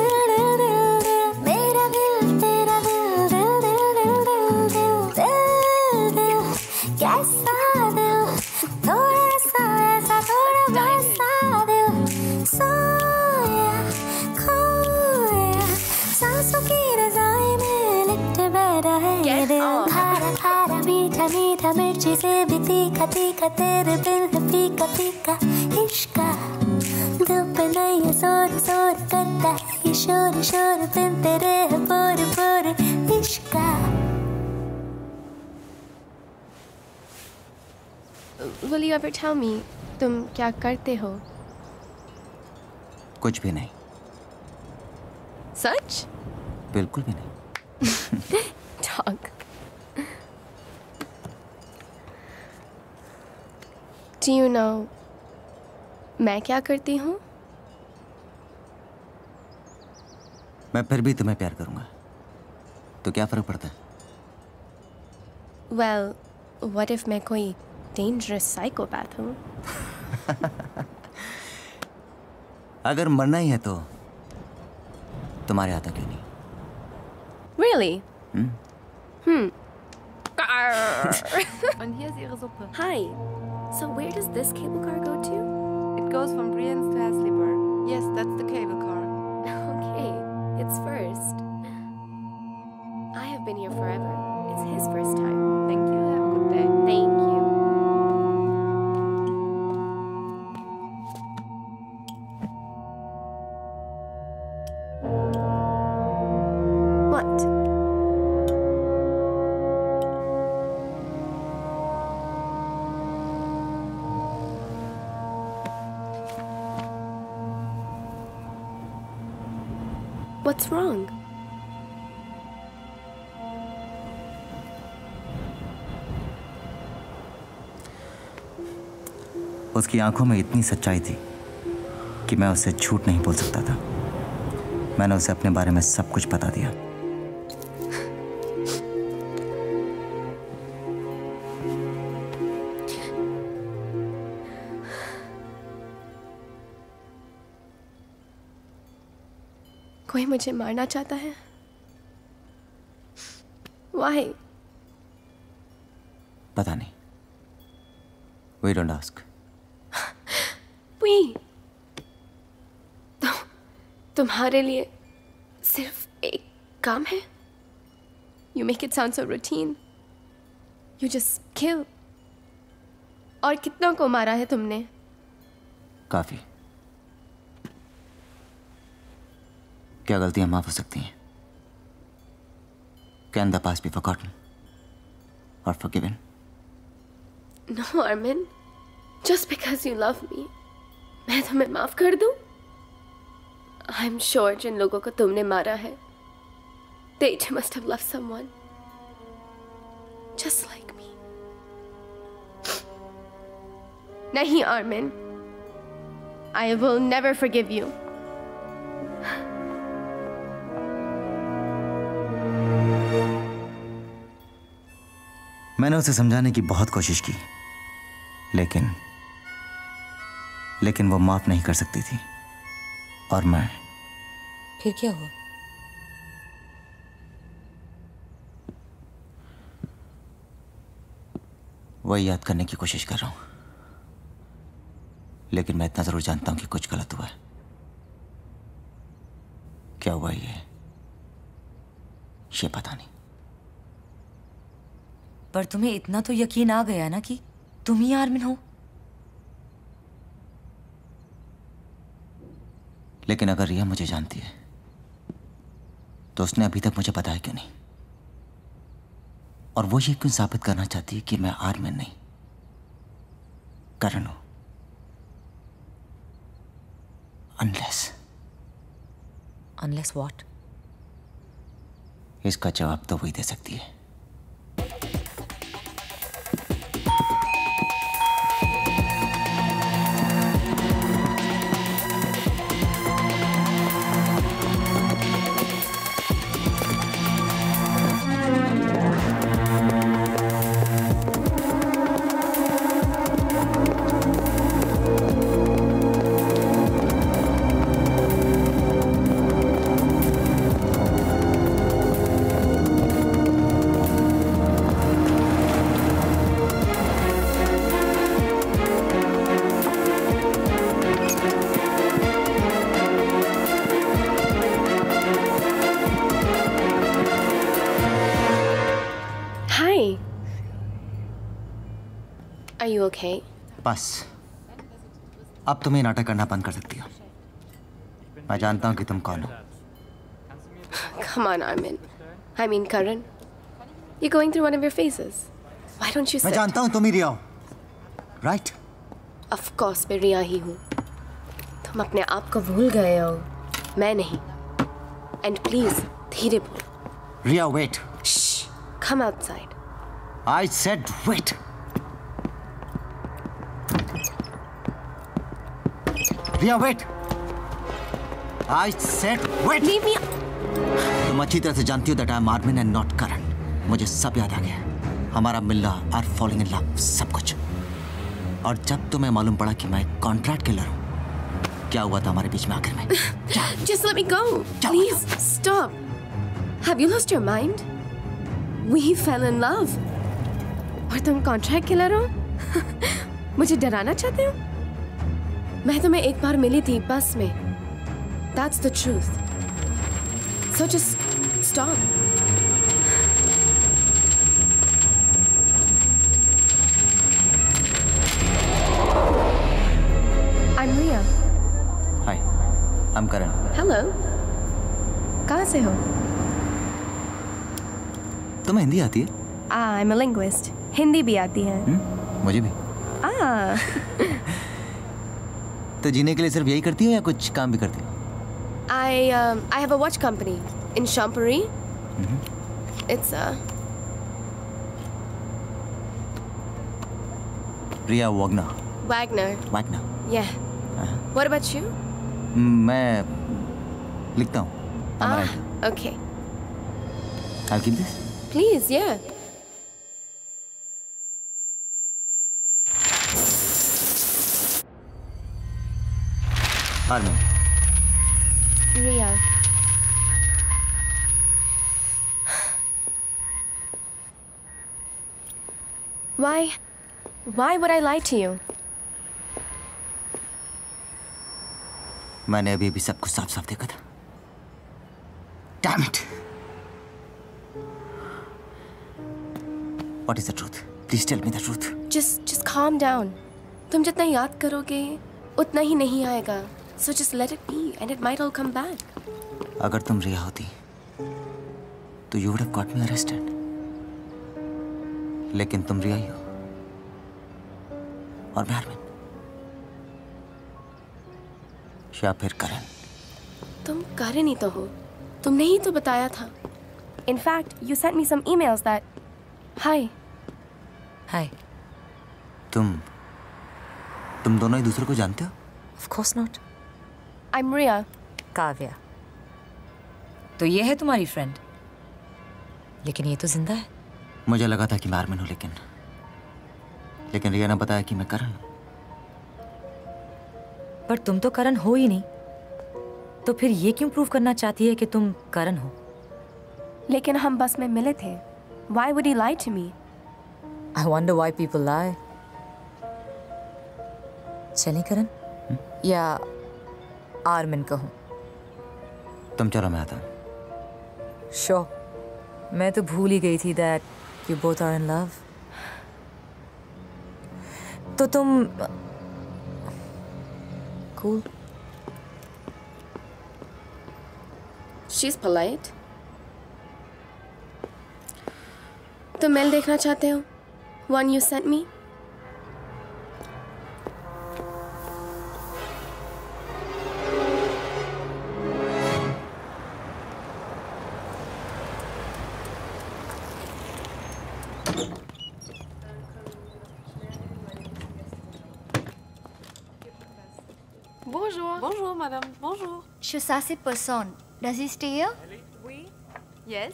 मेरा दिल तेरा दिल दिल दिल दिल दिल दिल दिल कैसा दिल थोड़ा सा ऐसा थोड़ा वैसा दिल सोया खोया सांसों की रज़ाई में लिपटे बैठा है ये दिल खारा खारा मीठा मीठा मिर्ची से भी तीखा तीखा तेरे बिन है फीका फीका इश्क दिल पे नहीं शोर शोर करता है ये शोर शोर बिन तेरे है बोर बोर इश्क Will you ever tell me तुम क्या करते हो? कुछ भी नहीं। सच? बिल्कुल भी नहीं। Dog. Do you know मैं क्या करती हूँ? मैं फिर भी तुम्हें प्यार करूंगा, तो क्या फर्क पड़ता है? Well, what if मैं कोई dangerous psychopath हूँ? अगर मरना ही है तो तुम्हारे हाथों क्यों नहीं? Really? Und hier ist Ihre Suppe. Hi. So where does this cable car go to? It goes from Brienz to Hasliburg. Yes, that's the cable car. Okay, it's first. I have been here forever. It's his first time. Thank you. Have a good day. Thank you. What? What's wrong? उसकी आंखों में इतनी सच्चाई थी कि मैं उससे झूठ नहीं बोल सकता था। मैंने उसे अपने बारे में सब कुछ बता दिया। कोई मुझे मारना चाहता है? Why? पता नहीं। We don't ask. We. तुम्हारे लिए सिर्फ एक काम है? You make it sound so routine. You just kill. और कितनों को मारा है तुमने? काफी। क्या गलतियां माफ हो सकती हैं? Can the past be forgotten or forgiven? No, Armin. Just because you love me, मैं तुम्हें माफ कर दूं? I'm sure जिन लोगों को तुमने मारा है, they too must have loved someone just like me. नहीं, Armin. I will never forgive you. मैंने उसे समझाने की बहुत कोशिश की, लेकिन वो माफ नहीं कर सकती थी। और मैं। फिर क्या हुआ? वही याद करने की कोशिश कर रहा हूं, लेकिन मैं इतना जरूर जानता हूं कि कुछ गलत हुआ है। क्या हुआ ये पता नहीं। पर तुम्हें इतना तो यकीन आ गया ना कि तुम ही आर्मिन हो। लेकिन अगर रिया मुझे जानती है तो उसने अभी तक मुझे बताया क्यों नहीं? और वो ये क्यों साबित करना चाहती है कि मैं आर्मिन नहीं, करण हूं? Unless what? इसका जवाब तो वही दे सकती है। Are you okay? बस अब तुम्हें नाटक करना बंद कर सकती हो। मैं जानता हूं कि तुम कौन हो। Come on, Armin. I mean, Karan. You're going through one of your phases. Why don't you sit? मैं जानता हूं तुम ही रिया हो, right? Of course, मैं रिया ही हूँ। तुम अपने आप को भूल गए हो, मैं नहीं। And please, धीरे बोल। रिया, wait. Shh. Come outside. I said wait. Riya, wait. I said wait. Leave me. तुम अच्छी तरह से जानती हो that I'm Armin and not Karan. मुझे सब याद आ गया। हमारा मिलना, our falling in love, सब कुछ। और जब तुम्हें मालूम पड़ा कि मैं कॉन्ट्रैक्ट किलर हूँ, क्या हुआ था हमारे बीच में आखिर में? Just let me go. Please stop. Have you lost your mind? We fell in love. और तुम कॉन्ट्रैक्ट किलर हो? मुझे डराना चाहते हो? मैं तुम्हें एक बार मिली थी बस में। That's the truth. So just stop. I'm Riya. Hi, I'm Karan. Hello. कहाँ से हो? तुम्हें हिंदी आती है? I'm a linguist. हिंदी भी आती है। मुझे भी। Ah. तो जीने के लिए सिर्फ यही करती हो या कुछ काम भी करती हो? I have a watch company in Champéry. It's Ria Wagner. Wagner. Wagner. Yeah. What about you? मैं लिखता हूँ. I'm a writer. Okay. I'll keep this. Please, yeah. Armin. Ria. Why would I lie to you? मैंने अभी सब कुछ साफ साफ देखा था. Damn it! What is the truth? Please tell me the truth. Just calm down. तुम जितना याद करोगे उतना ही नहीं आएगा. So just let it be and it might all come back. अगर तुम रिया होती तो you would have got me arrested. लेकिन तुम रिया ही हो और मैं आर्मिन. या फिर करण. तुम करण ही तो हो. तुमने ही तो बताया था. In fact, you sent me some emails that. Hi. Hi. तुम दोनों एक दूसरे को जानते हो? Of course not. I'm Ria. Kavya. तो ये है तुम्हारी फ्रेंड. लेकिन ये तो जिंदा है. मुझे लगा था कि मैं आर्मिन हूँ लेकिन रिया ने बताया कि मैं करण हूँ. पर तुम तो करण हो ही नहीं. तो फिर ये क्यों प्रूव करना चाहती है कि तुम करण हो? लेकिन हम बस में मिले थे. Why would he lie to me? I wonder why people lie. चलें करण? या आर्मिन कहूँ? तुम चलो, मैं आता हूँ. Sure. मैं तो भूल ही गई थी that you both are in love. तो तुम cool. She's polite. तुम मेल देखना चाहते हो? One you sent me? Bonjour. Bonjour, madame. Bonjour. Je suis cette personne. Does he stay here? Oui. Yes.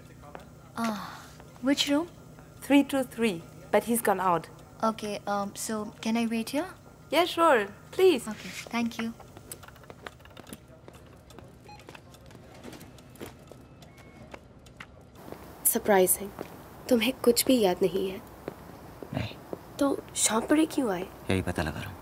Which room? 323. But he's gone out. Okay, so can I wait here? Yeah, sure. Please. Okay, thank you. Surprising. तुम्हें कुछ भी याद नहीं है. नहीं. तो शॉम्पेरी क्यों आए? यही पता लगा रहा हूँ.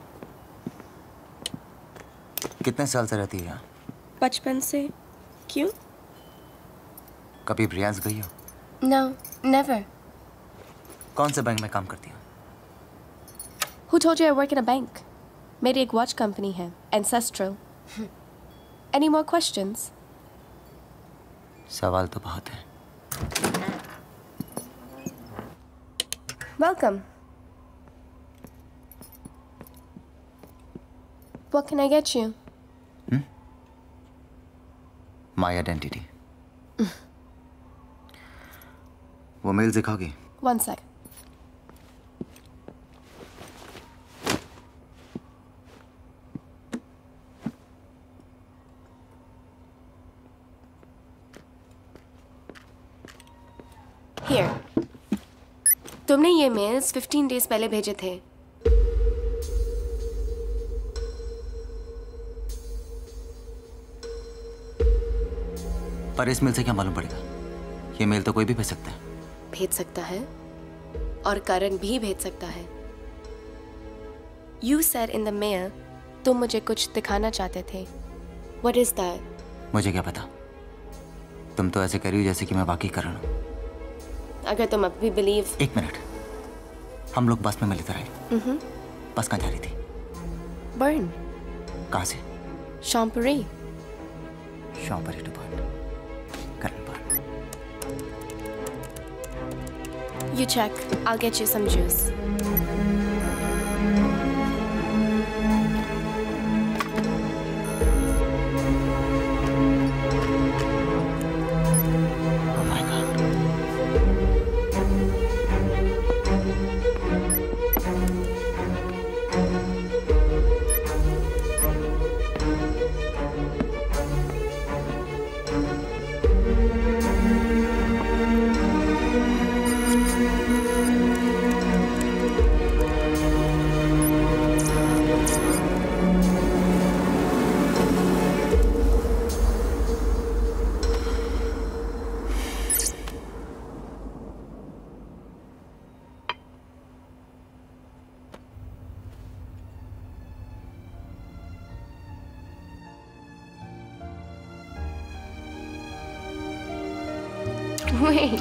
कितने साल से रहती है यहाँ? बचपन से. क्यों? कभी ब्रियाज गई हो? No, never. कौन से बैंक में काम करती हो? Who told you I work in a bank? मेरी एक वॉच कंपनी है, Ancestral. Any more questions? सवाल तो बहुत है. Welcome. What can I get you? My identity. वो मेल दिखाओगी? One sec. Here. तुमने ये मेल्स 15 डेज पहले भेजे थे. पर इस मेल से क्या मालूम पड़ेगा? ये मेल तो कोई भी भेज सकता है. भेज सकता है और करण भी भेज सकता है. You said in the mail तुम मुझे कुछ दिखाना चाहते थे. What is that? मुझे क्या पता. तुम तो ऐसे कह रही हो जैसे कि मैं वाकई करण हूँ. अगर तुम अब भी बिलीव. एक मिनट. हम लोग बस में मिले थे, राइट? बस कहाँ जा रही थी? बर्न. कहाँ से? Champery. Champery to Bern. Karan Bern. You check. I'll get you some juice. Wait.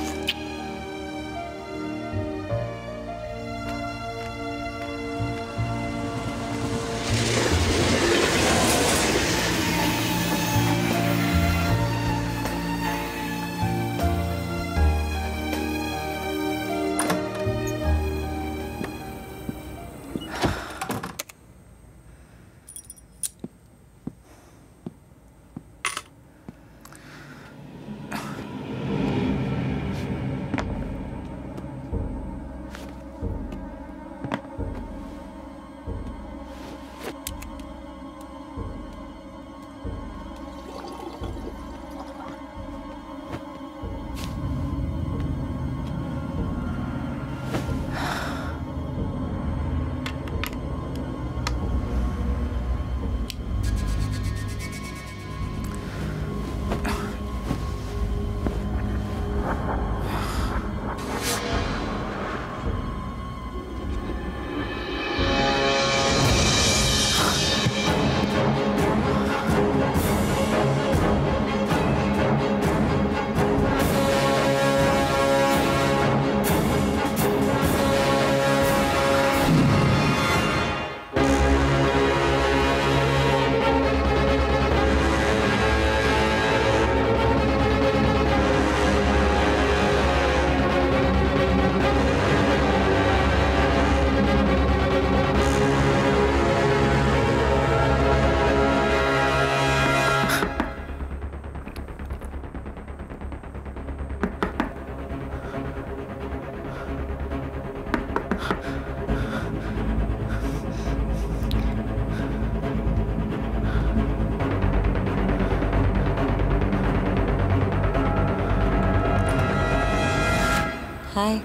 हाय,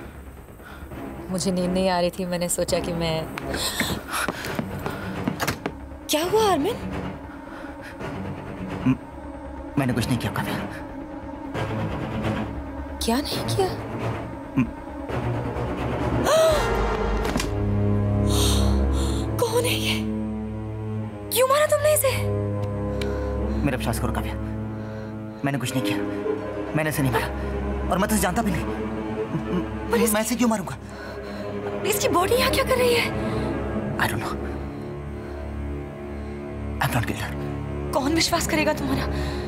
मुझे नींद नहीं आ रही थी, मैंने सोचा कि मैं... क्या हुआ आर्मिन? मैंने कुछ नहीं किया काव्या। क्या नहीं किया? कौन है ये? क्यों मारा तुमने इसे? मेरा विश्वास करो काव्या, मैंने कुछ नहीं किया। मैंने इसे नहीं मारा और मैं तो जानता भी नहीं। मैं इसे क्यों मारूंगा? इसकी बॉडी यहाँ क्या कर रही है? I don't know. I'm not killer. कौन विश्वास करेगा तुम्हारा?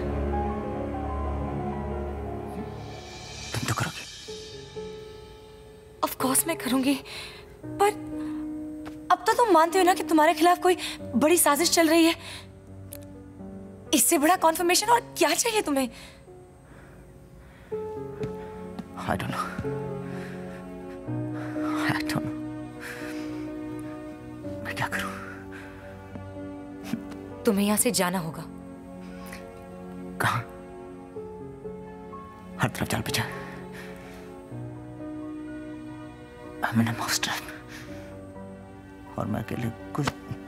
तुम तो करोगी। Of course मैं करूंगी, पर अब तो तुम मानते हो ना कि तुम्हारे खिलाफ कोई बड़ी साजिश चल रही है। इससे बड़ा कॉन्फर्मेशन और क्या चाहिए तुम्हें? I don't know. I don't know. मैं क्या करूं? तुम्हें यहाँ से जाना होगा। कहाँ? हर तरफ जाल बिछा। I'm in a monster. और मैं अकेले कुछ...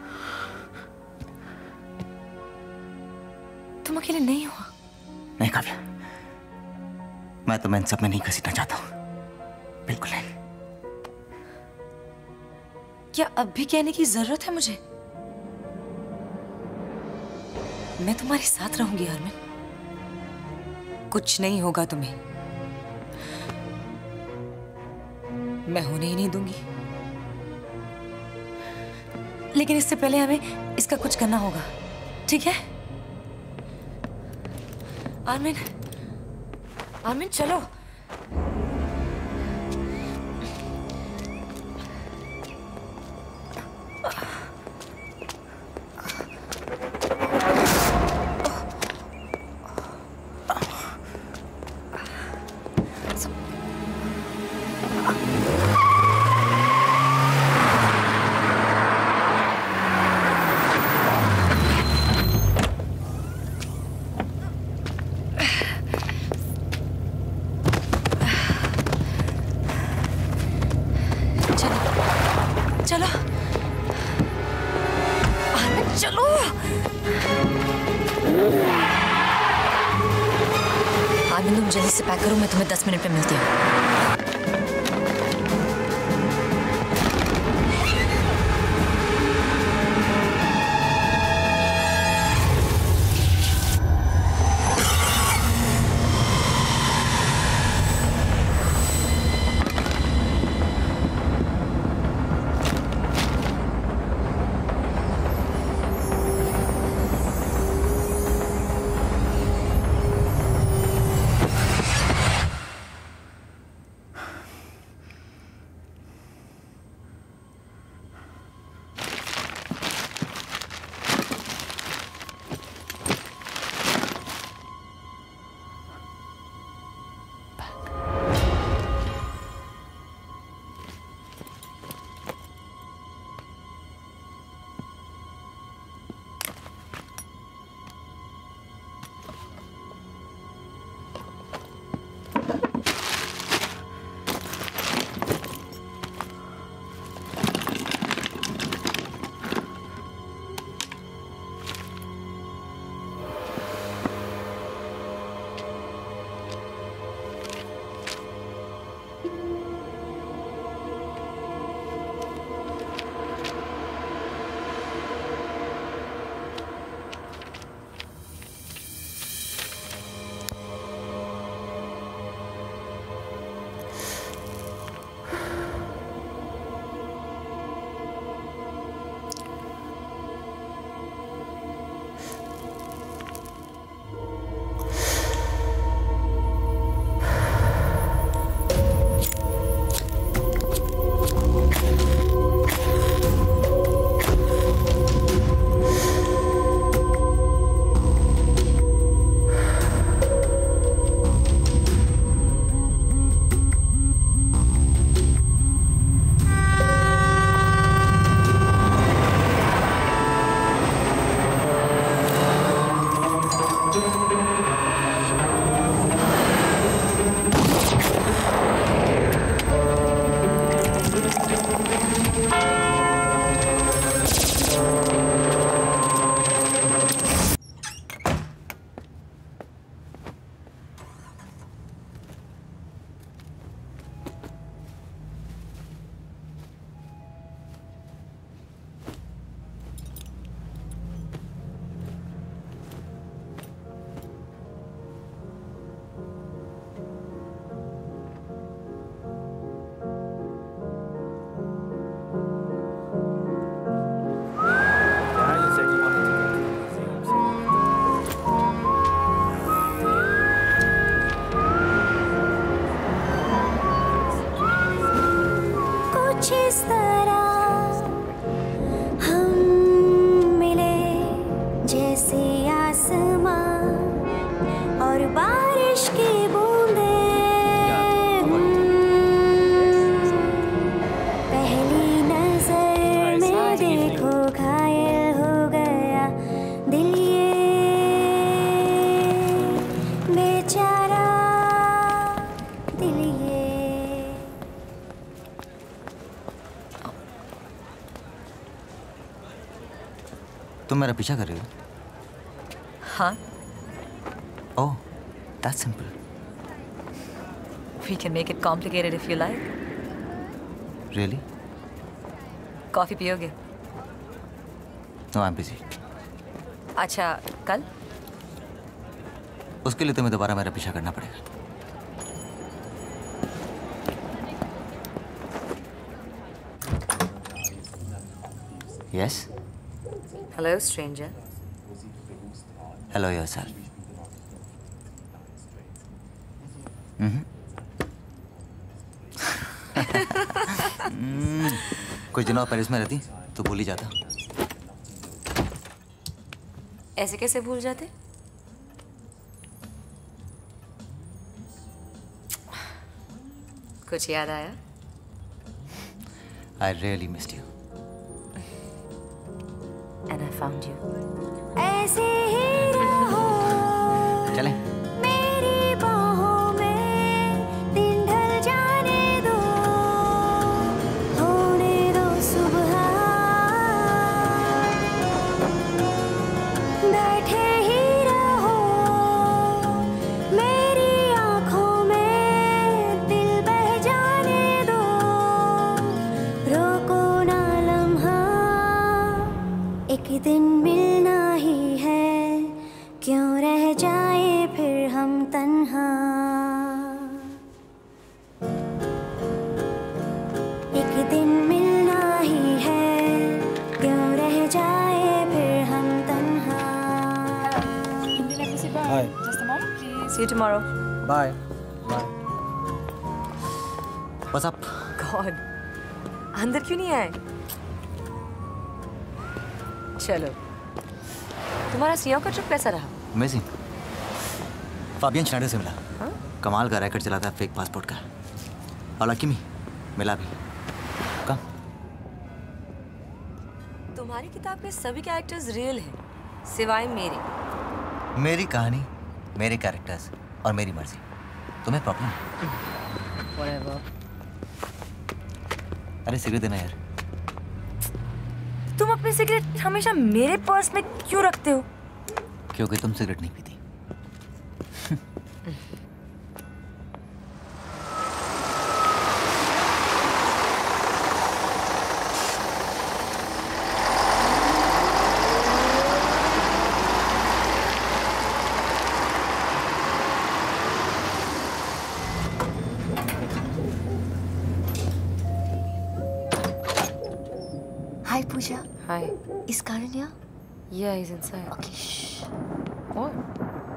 तुम अकेले नहीं हो। नहीं काव्या, मैं तो इन सब में नहीं घसीटना चाहता हूं, बिल्कुल नहीं। क्या अब भी कहने की जरूरत है मुझे? मैं तुम्हारे साथ रहूंगी आर्मिन। कुछ नहीं होगा तुम्हें, मैं होने ही नहीं दूंगी। लेकिन इससे पहले हमें इसका कुछ करना होगा, ठीक है? आर्मिन, आर्मिन चलो। चलो आर्मिन, चलो। आर्मिन तुम जल्दी से पैक करो, मैं तुम्हें 10 मिनट में मिलती हूँ। इस तरह हम मिले जैसे आसमां और बारिश की बूंदे। पहली नजर में देखो घायल हो गया दिल ये बेचारा दिल ये। तुम मेरा पीछा कर रही हो? हाँ। Oh, that's simple. We can make it complicated if you like. Really? Coffee पियोगे? No, I'm busy. अच्छा, कल? उसके लिए तुम्हें दोबारा मेरा पीछा करना पड़ेगा। Yes? Hello, stranger. Hello yourself. कुछ दिनों पेरिस में रहती तो भूल ही जाता। ऐसे कैसे भूल जाते? कुछ याद आया? I really missed you. And I found you. ऐसे ही रहो चलें? मेरी बाहों में दिन ढल जाने दो, होने दो सुबह। बैठे ही रहो मेरी आँखों में दिल बह जाने दो, रोको ना लम्हा एक दिन मिलना ही है, क्यों रह जाए फिर हम तन्हा। एक दिन मिलना ही है, क्यों रह जाए फिर हम तन्हा। Indian Embassy bar. Hi. Just a moment, please. See you tomorrow. Bye. Bye. What's up? God, अंदर क्यों नहीं आए? चलो, तुम्हारा सीओ का ट्रिप कैसा रहा? Amazing. फाबियन श्नाइडर से मिला। हाँ? कमाल का रैकेट चलाता है फेक पासपोर्ट का। और लकी मी मिला भी। कम। तुम्हारी किताब के सभी कैरेक्टर्स रियल हैं, सिवाय मेरे। मेरी कहानी, मेरे कैरेक्टर्स और मेरी मर्जी। तुम्हें प्रॉब्लम है? Whatever. अरे सिगरेट देना यार। तुम अपनी सिगरेट हमेशा मेरे पर्स में क्यों रखते हो? क्योंकि तुम सिगरेट नहीं पीती। Hi, Pooja. Hi. Is Karan here? Yeah, he's inside. Okay, shh. What?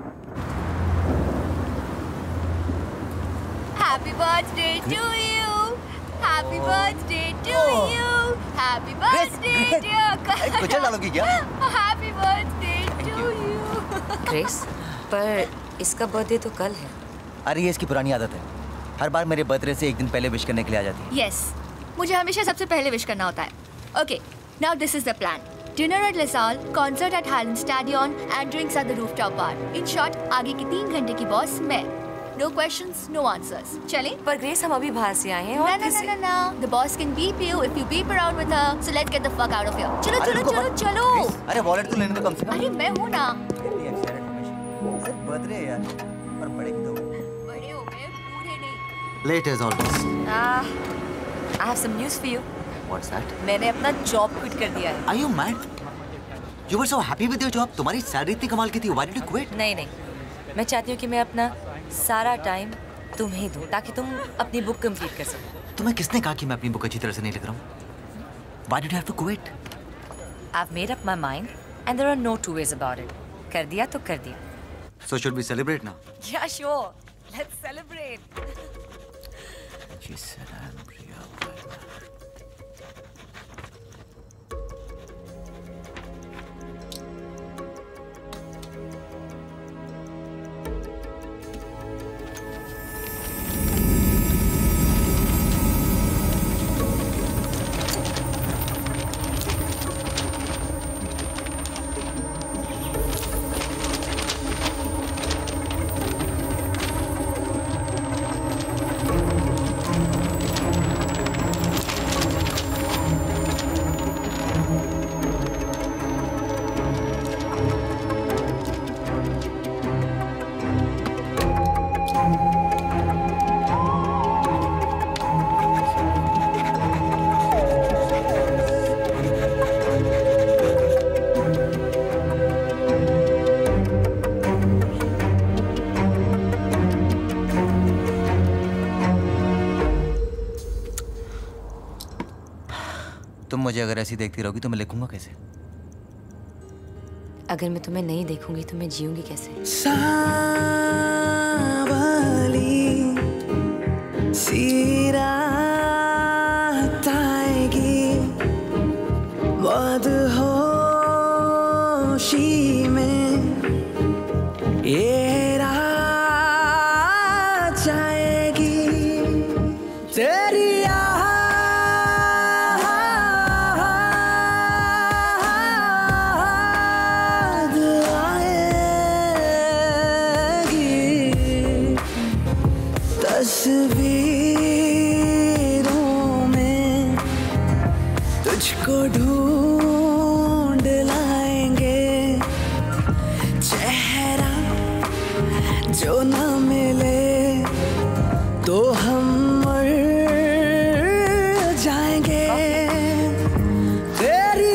Happy birthday to you. Happy birthday to you. Happy birthday, dear Karan. कुछ डालोगी क्या? Happy birthday to you. Grace, पर इसका बर्थडे तो कल है। अरे ये इसकी पुरानी आदत है। हर बार मेरे बर्थडे से एक दिन पहले विश करने के लिए आ जाती है। Yes. मुझे हमेशा सबसे पहले विश करना होता है। Okay, now this is the plan. Dinner at LaSalle, concert at Highland Stadion, and drinks at the rooftop bar. In short, आगे की 3 घंटे की बॉस मैं। No questions, no answers. चलें? पर ग्रेस, हम अभी बाहर से आए हैं और No. The boss can beep you if you beep around with her. So let's get the fuck out of here. चलो. अरे वॉलेट तो लेने दो कम से कम। अरे मैं हूँ ना। सिर्फ बर्थडे है यार, और बड़े भी तो। बड़े हो गए, बूढ़े नहीं। Late as always. I have some news for you. What's that? मैंने अपना जॉब क्विट कर दिया है। Are you mad? You were so happy with your job. तुम्हारी सैलरी इतनी कमाल की थी. Why did you quit? नहीं, मैं चाहती हूँ कि मैं अपना सारा टाइम तुम्हें दूँ, ताकि तुम अपनी बुक कंप्लीट कर सको। तुम्हें किसने कहा कि मैं अपनी बुक अच्छी तरह से नहीं लिख रहा हूँ? Why did you have to quit? I've made up my mind and there are no two ways about it. कर दिया तो कर दिया। So should we celebrate now? Yeah, sure. Let's celebrate. She said I'm real. तुम मुझे अगर ऐसी देखती रहोगी तो मैं लिखूंगा कैसे? अगर मैं तुम्हें नहीं देखूंगी तो मैं जीऊंगी कैसे? सावली सी रात आएगी, मदहोशी में ये रात जाएगी। तेरी तस्वीरों में तुझको ढूंढ लाएंगे, चेहरा जो न मिले तो हम मर जाएंगे। तेरी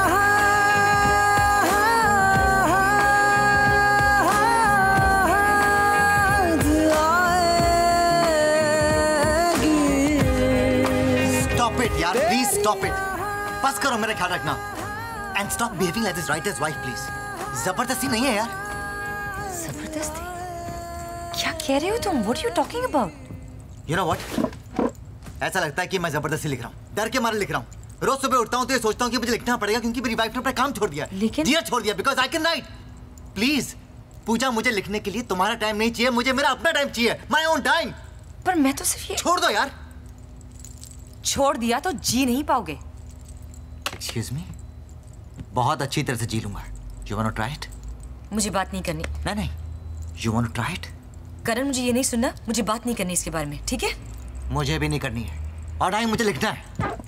यार प्लीज स्टॉप इट। बस करो, मेरा ख्याल रखना। And stop behaving like this writer's wife please. जबरदस्ती नहीं है यार। जबरदस्ती? क्या कह रहे हो तुम? What are you talking about? You know what, ऐसा लगता है कि मैं जबरदस्ती लिख रहा हूँ, डर के मारे लिख रहा हूँ। रोज सुबह उठता हूँ तो ये सोचता हूँ कि मुझे लिखना पड़ेगा क्योंकि मेरी वाइफ ने अपना काम छोड़ दिया। लेकिन डियर छोड़ दिया because I can write. Please Pooja, मुझे लिखने के लिए तुम्हारा टाइम नहीं चाहिए, मुझे मेरा अपना टाइम चाहिए, माय ओन टाइम। पर मैं तो सिर्फ ये छोड़ दो यार। छोड़ दिया तो जी नहीं पाओगे। एक्सक्यूज मी, बहुत अच्छी तरह से जी लूंगा। You want to try it? मुझे बात नहीं करनी। नहीं, you want to try it? Karan, मुझे ये नहीं सुनना, मुझे बात नहीं करनी इसके बारे में, ठीक है? मुझे भी नहीं करनी है और टाइम मुझे लिखना है।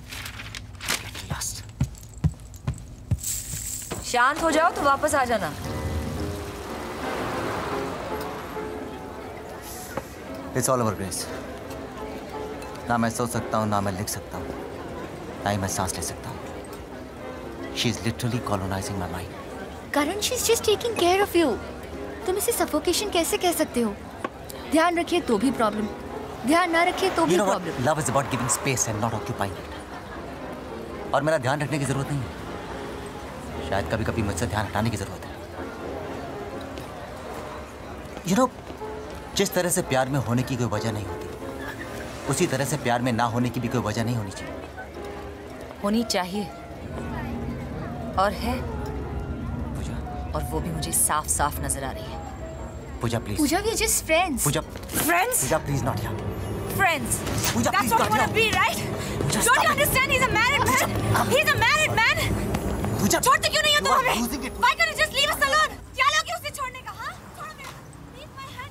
शांत हो जाओ तो वापस आ जाना। It's all over Grace. ना मैं सोच सकता हूँ, ना मैं लिख सकता हूँ, ना ही मैं सांस ले सकता हूँ। She is literally colonising my mind. Karan, she is just taking care of you. तुम इसे सफोकेशन कैसे कह सकते हो? ध्यान रखिए तो भी प्रॉब्लम, ध्यान ना रखिए तो भी problem. Love is about giving space and not occupying it. और मेरा ध्यान रखने की जरूरत नहीं है, शायद कभी कभी मुझसे ध्यान हटाने की जरूरत है। यू नो, जिस तरह से प्यार में होने की कोई वजह नहीं होती, उसी तरह से प्यार में ना होने की भी कोई वजह नहीं होनी चाहिए। होनी चाहिए और है पूजा, और वो भी मुझे साफ साफ नजर आ रही है। Pooja please. Pooja, we are just friends. Pooja friends? Pooja please not here. Friends. Pooja, That's please what don't you want to be, right? Don't you understand? He's a married man. He's a married man. Pooja, छोड़ते क्यों नहीं हो तुम हमें? Why can't you just leave us alone? क्या लोगे उसे छोड़ने का? हाँ? छोड़ो मेरा। Leave my hand.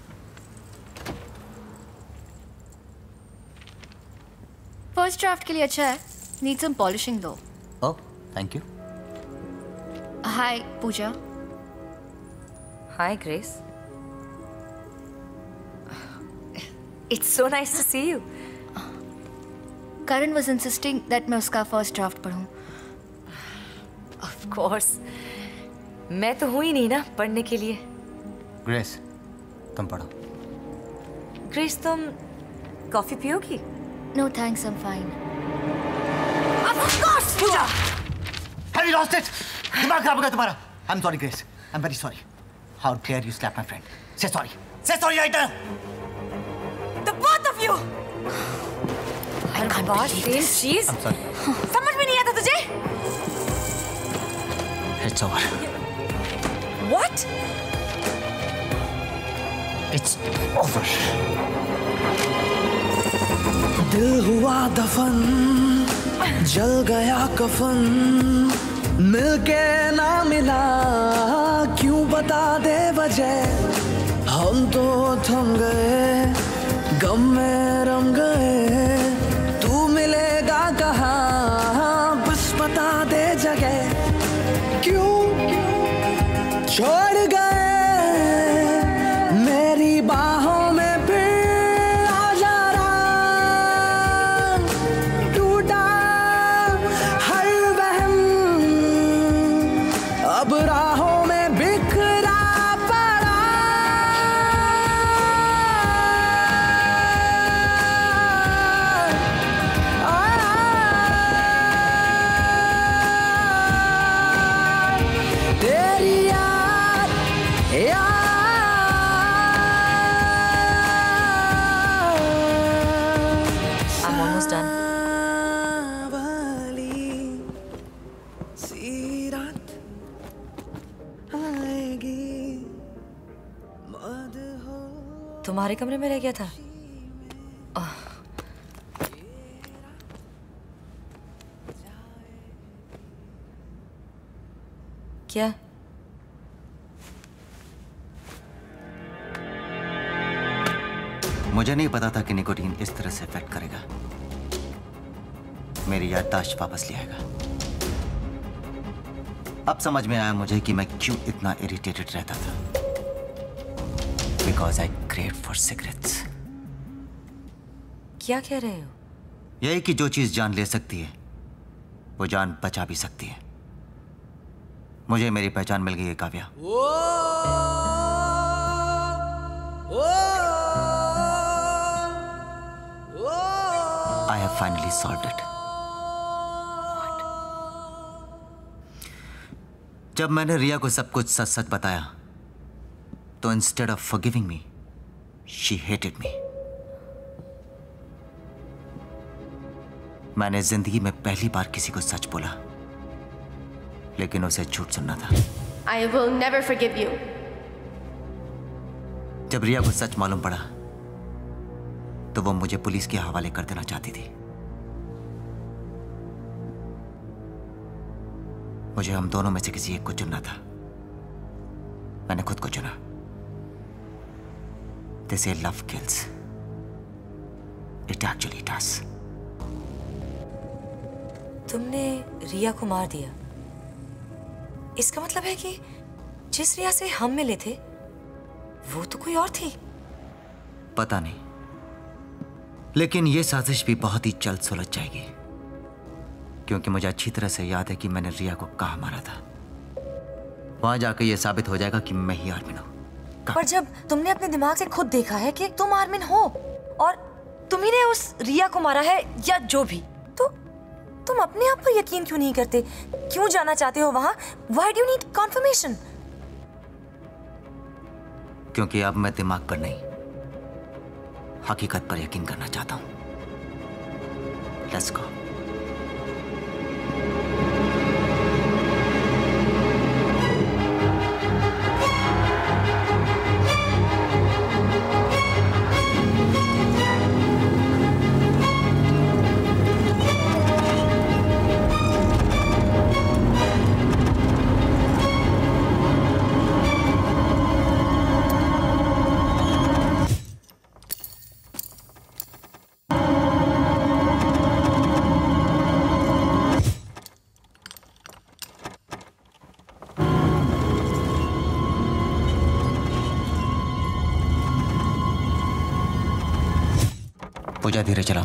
First draft के लिए अच्छा है, नीड सम पॉलिशिंग दो। Oh, thank you. Hi Pooja. Hi, Grace. It's so nice to see you. Karan was insisting that मैं उसका फर्स्ट ड्राफ्ट पढूं। Of course. मैं तो हूँ ही नहीं ना पढ़ने के लिए। ग्रेस, तुम पढ़ो। ग्रेस, तुम कॉफी पियोगी? No thanks, I'm fine. Of course, Pooja. Have you lost it? दिमाग खराब हो गया तुम्हारा। I'm sorry, Grace. I'm very sorry. How dare you slap my friend? Say sorry. Say sorry right now. The both of you. I can't believe this. Cheese. I'm sorry. समझ में नहीं आता तुझे? It's over. What? It's over. दिल हुआ दफन, जल गया कफन, मिलके ना मिला क्यों बता दे वजह। हम तो थम गए, गम में रम गए, तू मिलेगा कहाँ बस बता दे जगह। क्यों छोड़ गए मेरी बाहों में, फिर आ जा रहा टूटा हर वहम, अब राहों में बिखरा पड़ा। तुम्हारे कमरे में रह गया था? क्या? मुझे नहीं पता था कि निकोटीन इस तरह से इफेक्ट करेगा। मेरी याददाश्त वापस ले आएगा। अब समझ में आया मुझे कि मैं क्यों इतना इरिटेटेड रहता था। Because I crave for cigarettes. क्या कह रहे हो? यही कि जो चीज जान ले सकती है वो जान बचा भी सकती है। मुझे मेरी पहचान मिल गई है Kavya. I have finally solved it. जब मैंने रिया को सब कुछ सच सच बताया तो instead of forgiving me, she hated me. मैंने जिंदगी में पहली बार किसी को सच बोला, लेकिन उसे झूठ सुनना था। I will never forgive you. जब रिया को सच मालूम पड़ा तो वो मुझे पुलिस के हवाले कर देना चाहती थी। मुझे हम दोनों में से किसी एक को चुनना था। मैंने खुद को चुना। They say love kills. It actually does. तुमने रिया को मार दिया। इसका मतलब है कि जिस रिया से हम मिले थे वो तो कोई और थी। पता नहीं, लेकिन ये साजिश भी बहुत ही जल्द सुलझ जाएगी, क्योंकि मुझे अच्छी तरह से याद है कि मैंने रिया को कहाँ मारा था। वहां जाकर यह साबित हो जाएगा कि मैं ही आर्मिन हूं। पर जब तुमने अपने दिमाग से खुद देखा है कि तुम आर्मिन हो और तुम्ही ने उस रिया को मारा है या जो भी, तो तुम अपने आप पर यकीन क्यों नहीं करते? क्यों जाना चाहते हो वहां? Why do you need confirmation? क्योंकि अब मैं दिमाग पर नहीं, हकीकत पर यकीन करना चाहता हूं। Let's go. पूजा धीरे चलाओ।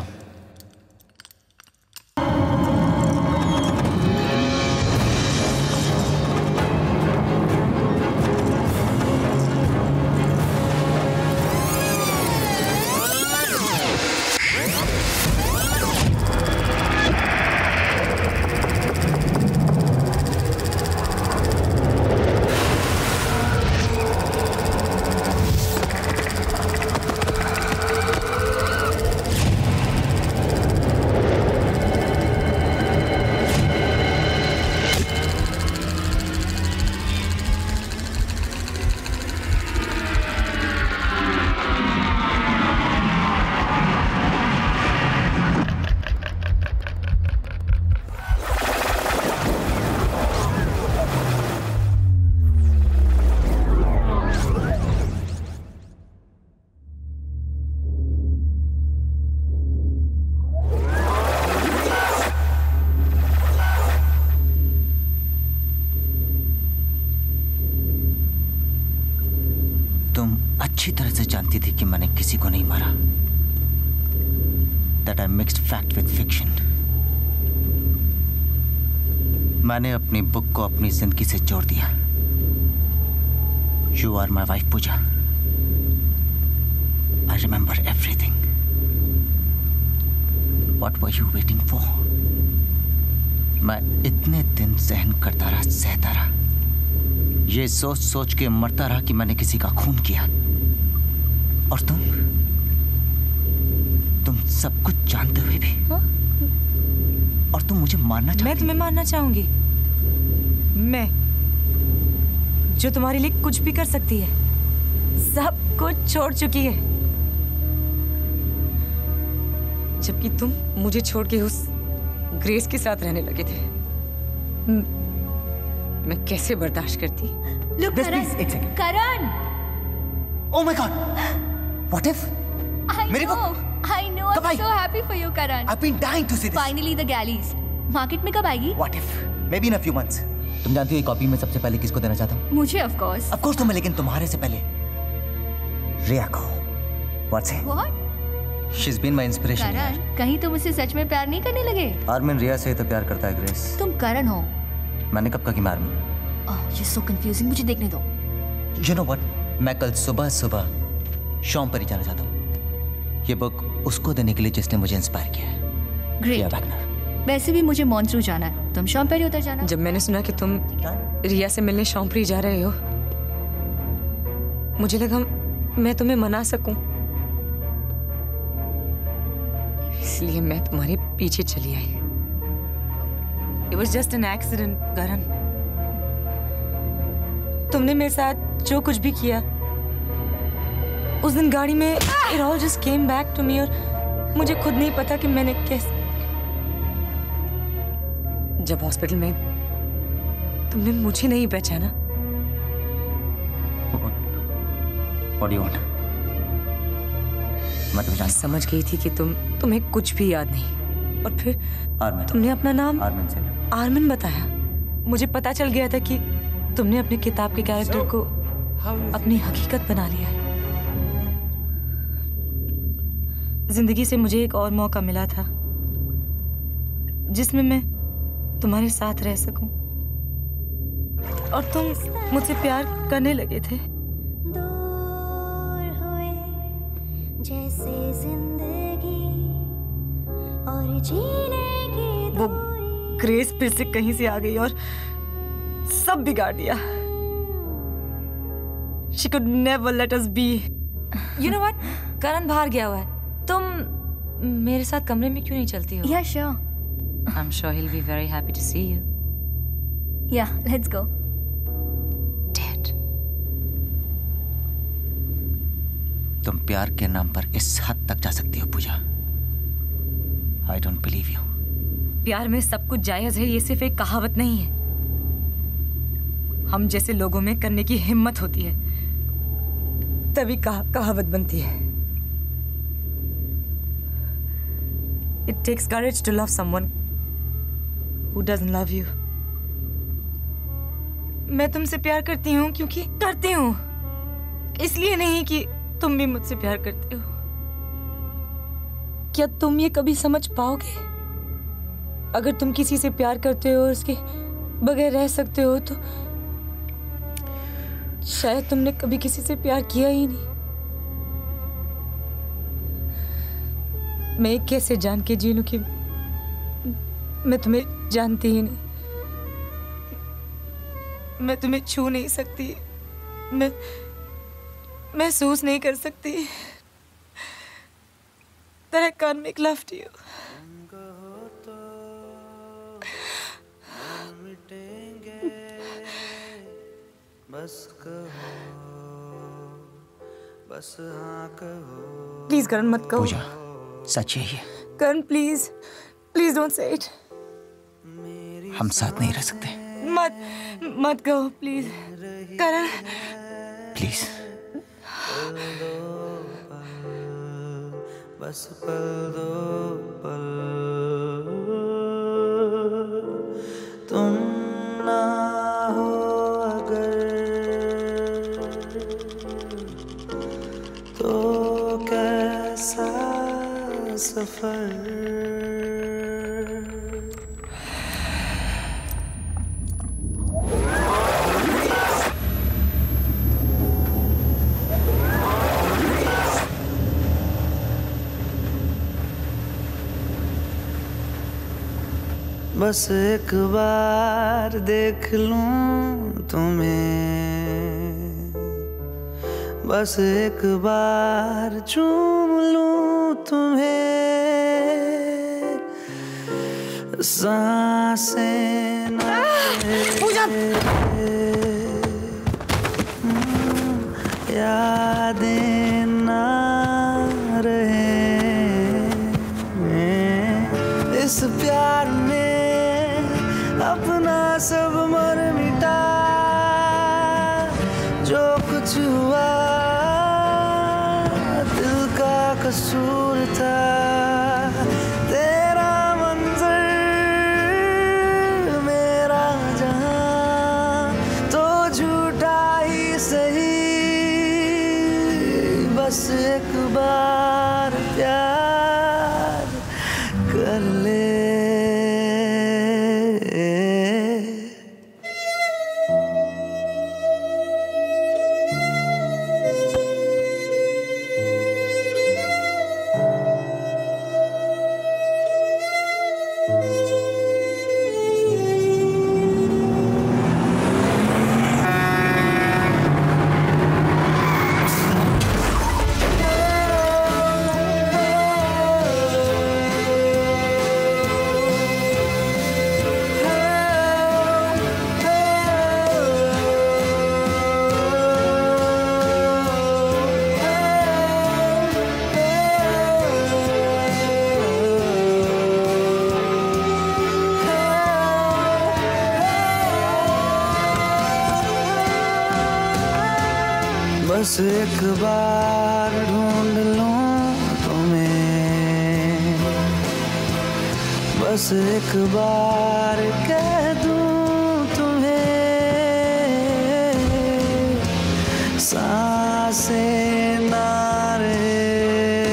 अच्छी तरह से जानती थी कि मैंने किसी को नहीं मारा। That I mixed fact with fiction. मैंने अपनी बुक को अपनी जिंदगी से जोड़ दिया। You are my wife, Pooja. I remember everything. What were you waiting for? मैं इतने दिन सहन करता रहा, सहता रहा, ये सोच सोच के मरता रहा कि मैंने किसी का खून किया। और तुम सब कुछ जानते हुए भी, और तुम मुझे मारना चाहती? मैं तुम्हें मारना चाहूंगी? मैं जो तुम्हारे लिए कुछ भी कर सकती है, सब कुछ छोड़ चुकी है। जबकि तुम मुझे छोड़ के उस ग्रेस के साथ रहने लगे थे। मैं कैसे बर्दाश्त करती? Look, Karan. Karan. Oh my God. What if? I know. I'm so happy for you, Karan. I've been dying to see this. Finally the galleys. Market में कब आएगी? What if? Maybe in a few months. तुम जानती हो ये copy मैं सबसे पहले किसको देना चाहता हूँ? मुझे of course. Of course तुम्हें, लेकिन तुम्हारे से पहले रिया को। What's it? What? She's been my inspiration. करण, कहीं तुम मुझसे सच में प्यार नहीं करने लगे? आर्मिन रिया से तो प्यार करता है ग्रेस। तुम करण हो। मैंने कब कहा कि मैं Armin? Oh, you're so confusing. मुझे देखने दो। You know what? मैं कल सुबह शॉम्परी जाना चाहता हूँ। ये बुक उसको देने के लिए जिसने मुझे इंस्पायर किया है। Great. वैसे भी मुझे मॉन्ट्रू जाना है। तुम शॉम्परी उतर जाना। जब मैंने सुना कि तुम रिया से मिलने शॉम्परी जा रहे हो, मुझे लगा मैं तुम्हें मना सकूं, इसलिए मैं तुम्हारे पीछे चली आई। It was just an accident, करण। तुमने मेरे साथ जो कुछ भी किया उस दिन गाड़ी में, it all just came back to me, और मुझे खुद नहीं पता कि मैंने कैसे। जब हॉस्पिटल में तुमने मुझे नहीं पहचाना। What do you want? मैं तुम्हें समझ गई थी कि तुम्हें कुछ भी याद नहीं, और फिर आर्मिन। तुमने अपना नाम आर्मिन बताया। मुझे पता चल गया था कि तुमने अपने किताब के कैरेक्टर को अपनी हकीकत बना लिया है। जिंदगी से मुझे एक और मौका मिला था जिसमें मैं तुम्हारे साथ रह सकूं, और तुम मुझसे प्यार करने लगे थे। दूर हुए जैसे जिंदगी और जीने की वो ग्रेस फिर से कहीं से आ गई और सब बिगाड़ दिया। She could never let us be. You know what? करण बाहर गया हुआ है। तुम मेरे साथ कमरे में क्यों नहीं चलती हो? Yeah, sure. I'm sure he'll be very happy to see you. Yeah, let's go. Dead. तुम प्यार के नाम पर इस हद तक जा सकती हो पूजा। I don't believe you. प्यार में सब कुछ जायज है, ये सिर्फ एक कहावत नहीं है। हम जैसे लोगों में करने की हिम्मत होती है, तभी कहावत बनती है। It takes courage to love someone who doesn't love you. मैं तुमसे प्यार करती हूँ क्योंकि करती हूँ, इसलिए नहीं कि तुम भी मुझसे प्यार करते हो। क्या तुम ये कभी समझ पाओगे? अगर तुम किसी से प्यार करते हो और उसके बगैर रह सकते हो, तो शायद तुमने कभी किसी से प्यार किया ही नहीं। मैं कैसे जान के जी लूं कि मैं तुम्हें जानती ही नहीं। मैं तुम्हें छू नहीं सकती, मैं महसूस नहीं कर सकती। That I can't make love to you. Please Karan मत कहो। पूजा, सच है ये। Karan please, please don't say it. हम साथ नहीं रह सकते। मत कहो प्लीज करण। प्लीज। बस पल दो पल, तुम ना हो अगर तो कैसा सफर। बस एक बार देख लूं तुम्हें, बस एक बार चूम लूं तुम्हें, सांसें ना यादें ना रहे सब मर मिटा जो कुछ हुआ दिल का कसूर था तेरा मंजर मेरा जहां तो झूठा ही सही बस एक बार प्यार कर ले बस एक बार ढूंढ लूं तुम्हें बस एक बार कह दूं तुम्हें सांसें ना रहे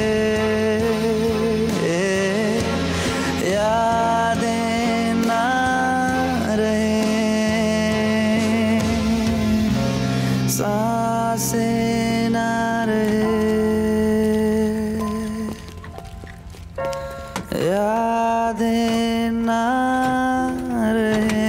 यादें ना रहे सांसें ना रहे यादें ना रहे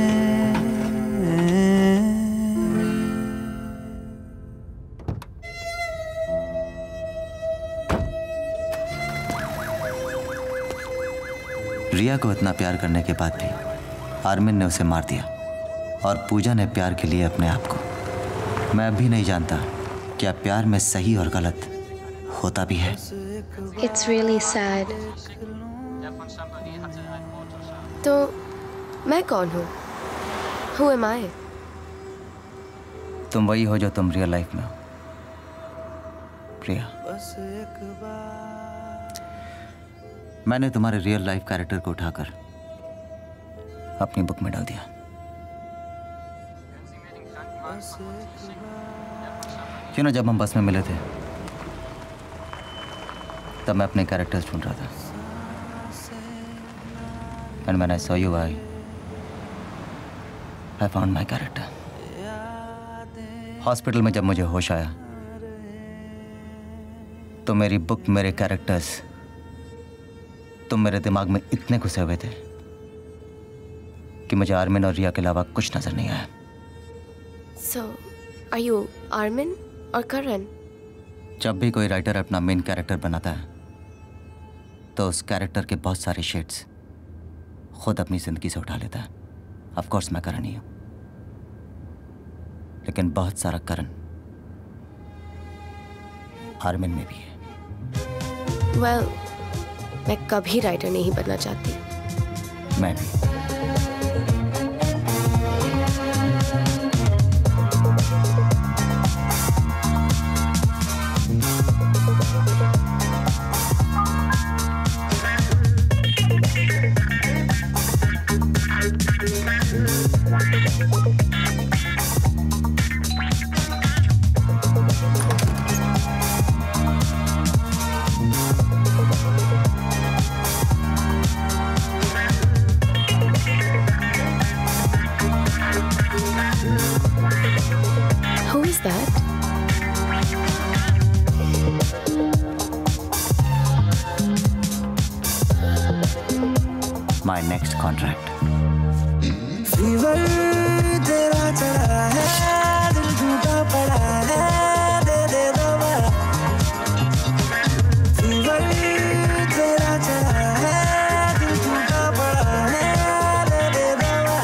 रिया को इतना प्यार करने के बाद भी आर्मिन ने उसे मार दिया और पूजा ने प्यार के लिए अपने आप को। मैं अब भी नहीं जानता क्या प्यार में सही और गलत होता भी है। It's really sad. तो मैं कौन हूँ? Who am I? तुम वही हो जो तुम रियल लाइफ में हो, प्रिया। मैंने तुम्हारे रियल लाइफ कैरेक्टर को उठाकर अपनी बुक में डाल दिया। क्यों ना जब हम बस में मिले थे तब मैं अपने कैरेक्टर्स ढूंढ रहा था। And when I saw you, I found my character. Hospital में जब मुझे होश आया तो मेरी बुक, मेरे कैरेक्टर्स, तुम मेरे दिमाग में इतने घुसे हुए थे कि मुझे आर्मिन और रिया के अलावा कुछ नजर नहीं आया। So, are you Armin or Karan? जब भी कोई राइटर अपना मेन कैरेक्टर बनाता है तो उस कैरेक्टर के बहुत सारे शेड्स खुद अपनी जिंदगी से उठा लेता है। ऑफ कोर्स मैं करण ही हूं, लेकिन बहुत सारा करण आर्मिन में भी है। Well, मैं कभी राइटर नहीं बनना चाहती। मैं भी। Who is that? My next contract. Fever तेरा चढ़ा है, दिल टूटा पड़ा है, दे दे दवा। फीवर तेरा चढ़ा है, दिल टूटा पड़ा है, दे दे दवा।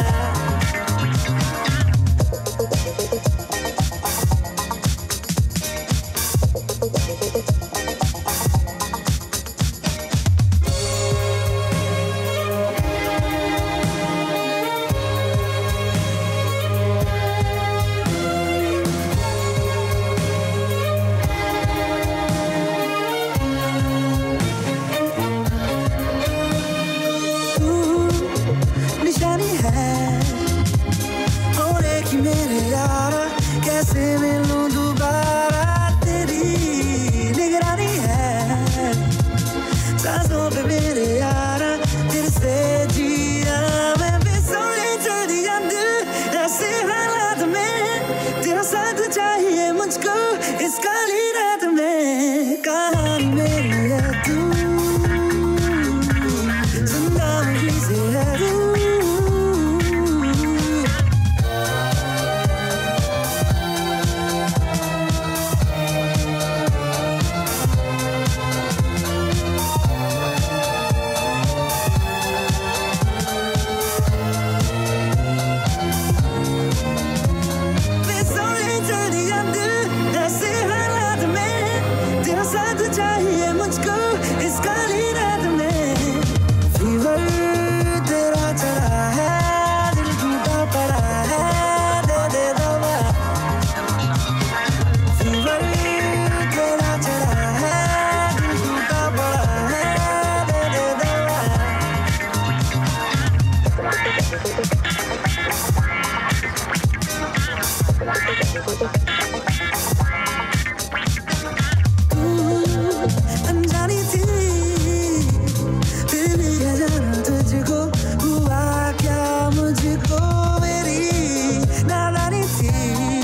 अनजानी थी फिर भी ये जाना तुझको हुआ क्या मुझको मेरी नादानी थी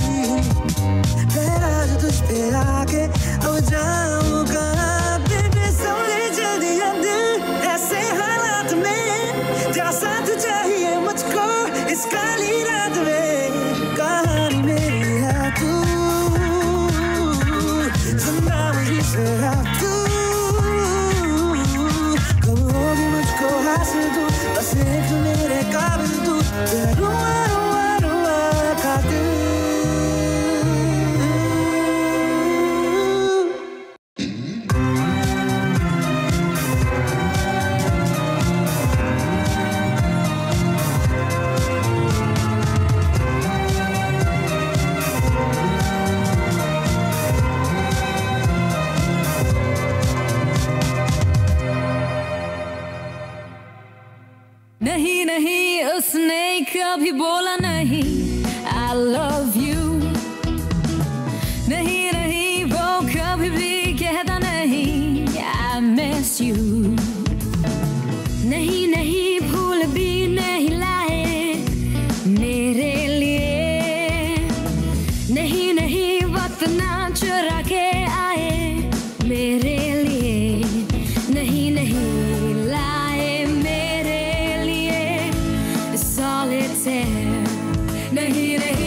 ठहरा जो तुझ पे आके अब जाऊं कहाँ तेरे सोने जल्दी दिल ऐसे हालात में तेरा साथ चाहिए मुझको इस काली रात में कहानी मेरी है तू जिंदा मुझी से है तू कब होगी मुझको हासिल तू बस एक तू मेरे काबिल तू तेरा रुआ रुआ रुआ खातिर नहीं नहीं उसने कभी बोला नहीं I love you नहीं नहीं वो कभी भी कहता नहीं I miss you नहीं नहीं फूल भी नहीं लाए मेरे लिए नहीं नहीं वक्त ना चुरा के आए मेरे लिए नहीं नहीं लाए मेरे लिए solitaire नहीं नहीं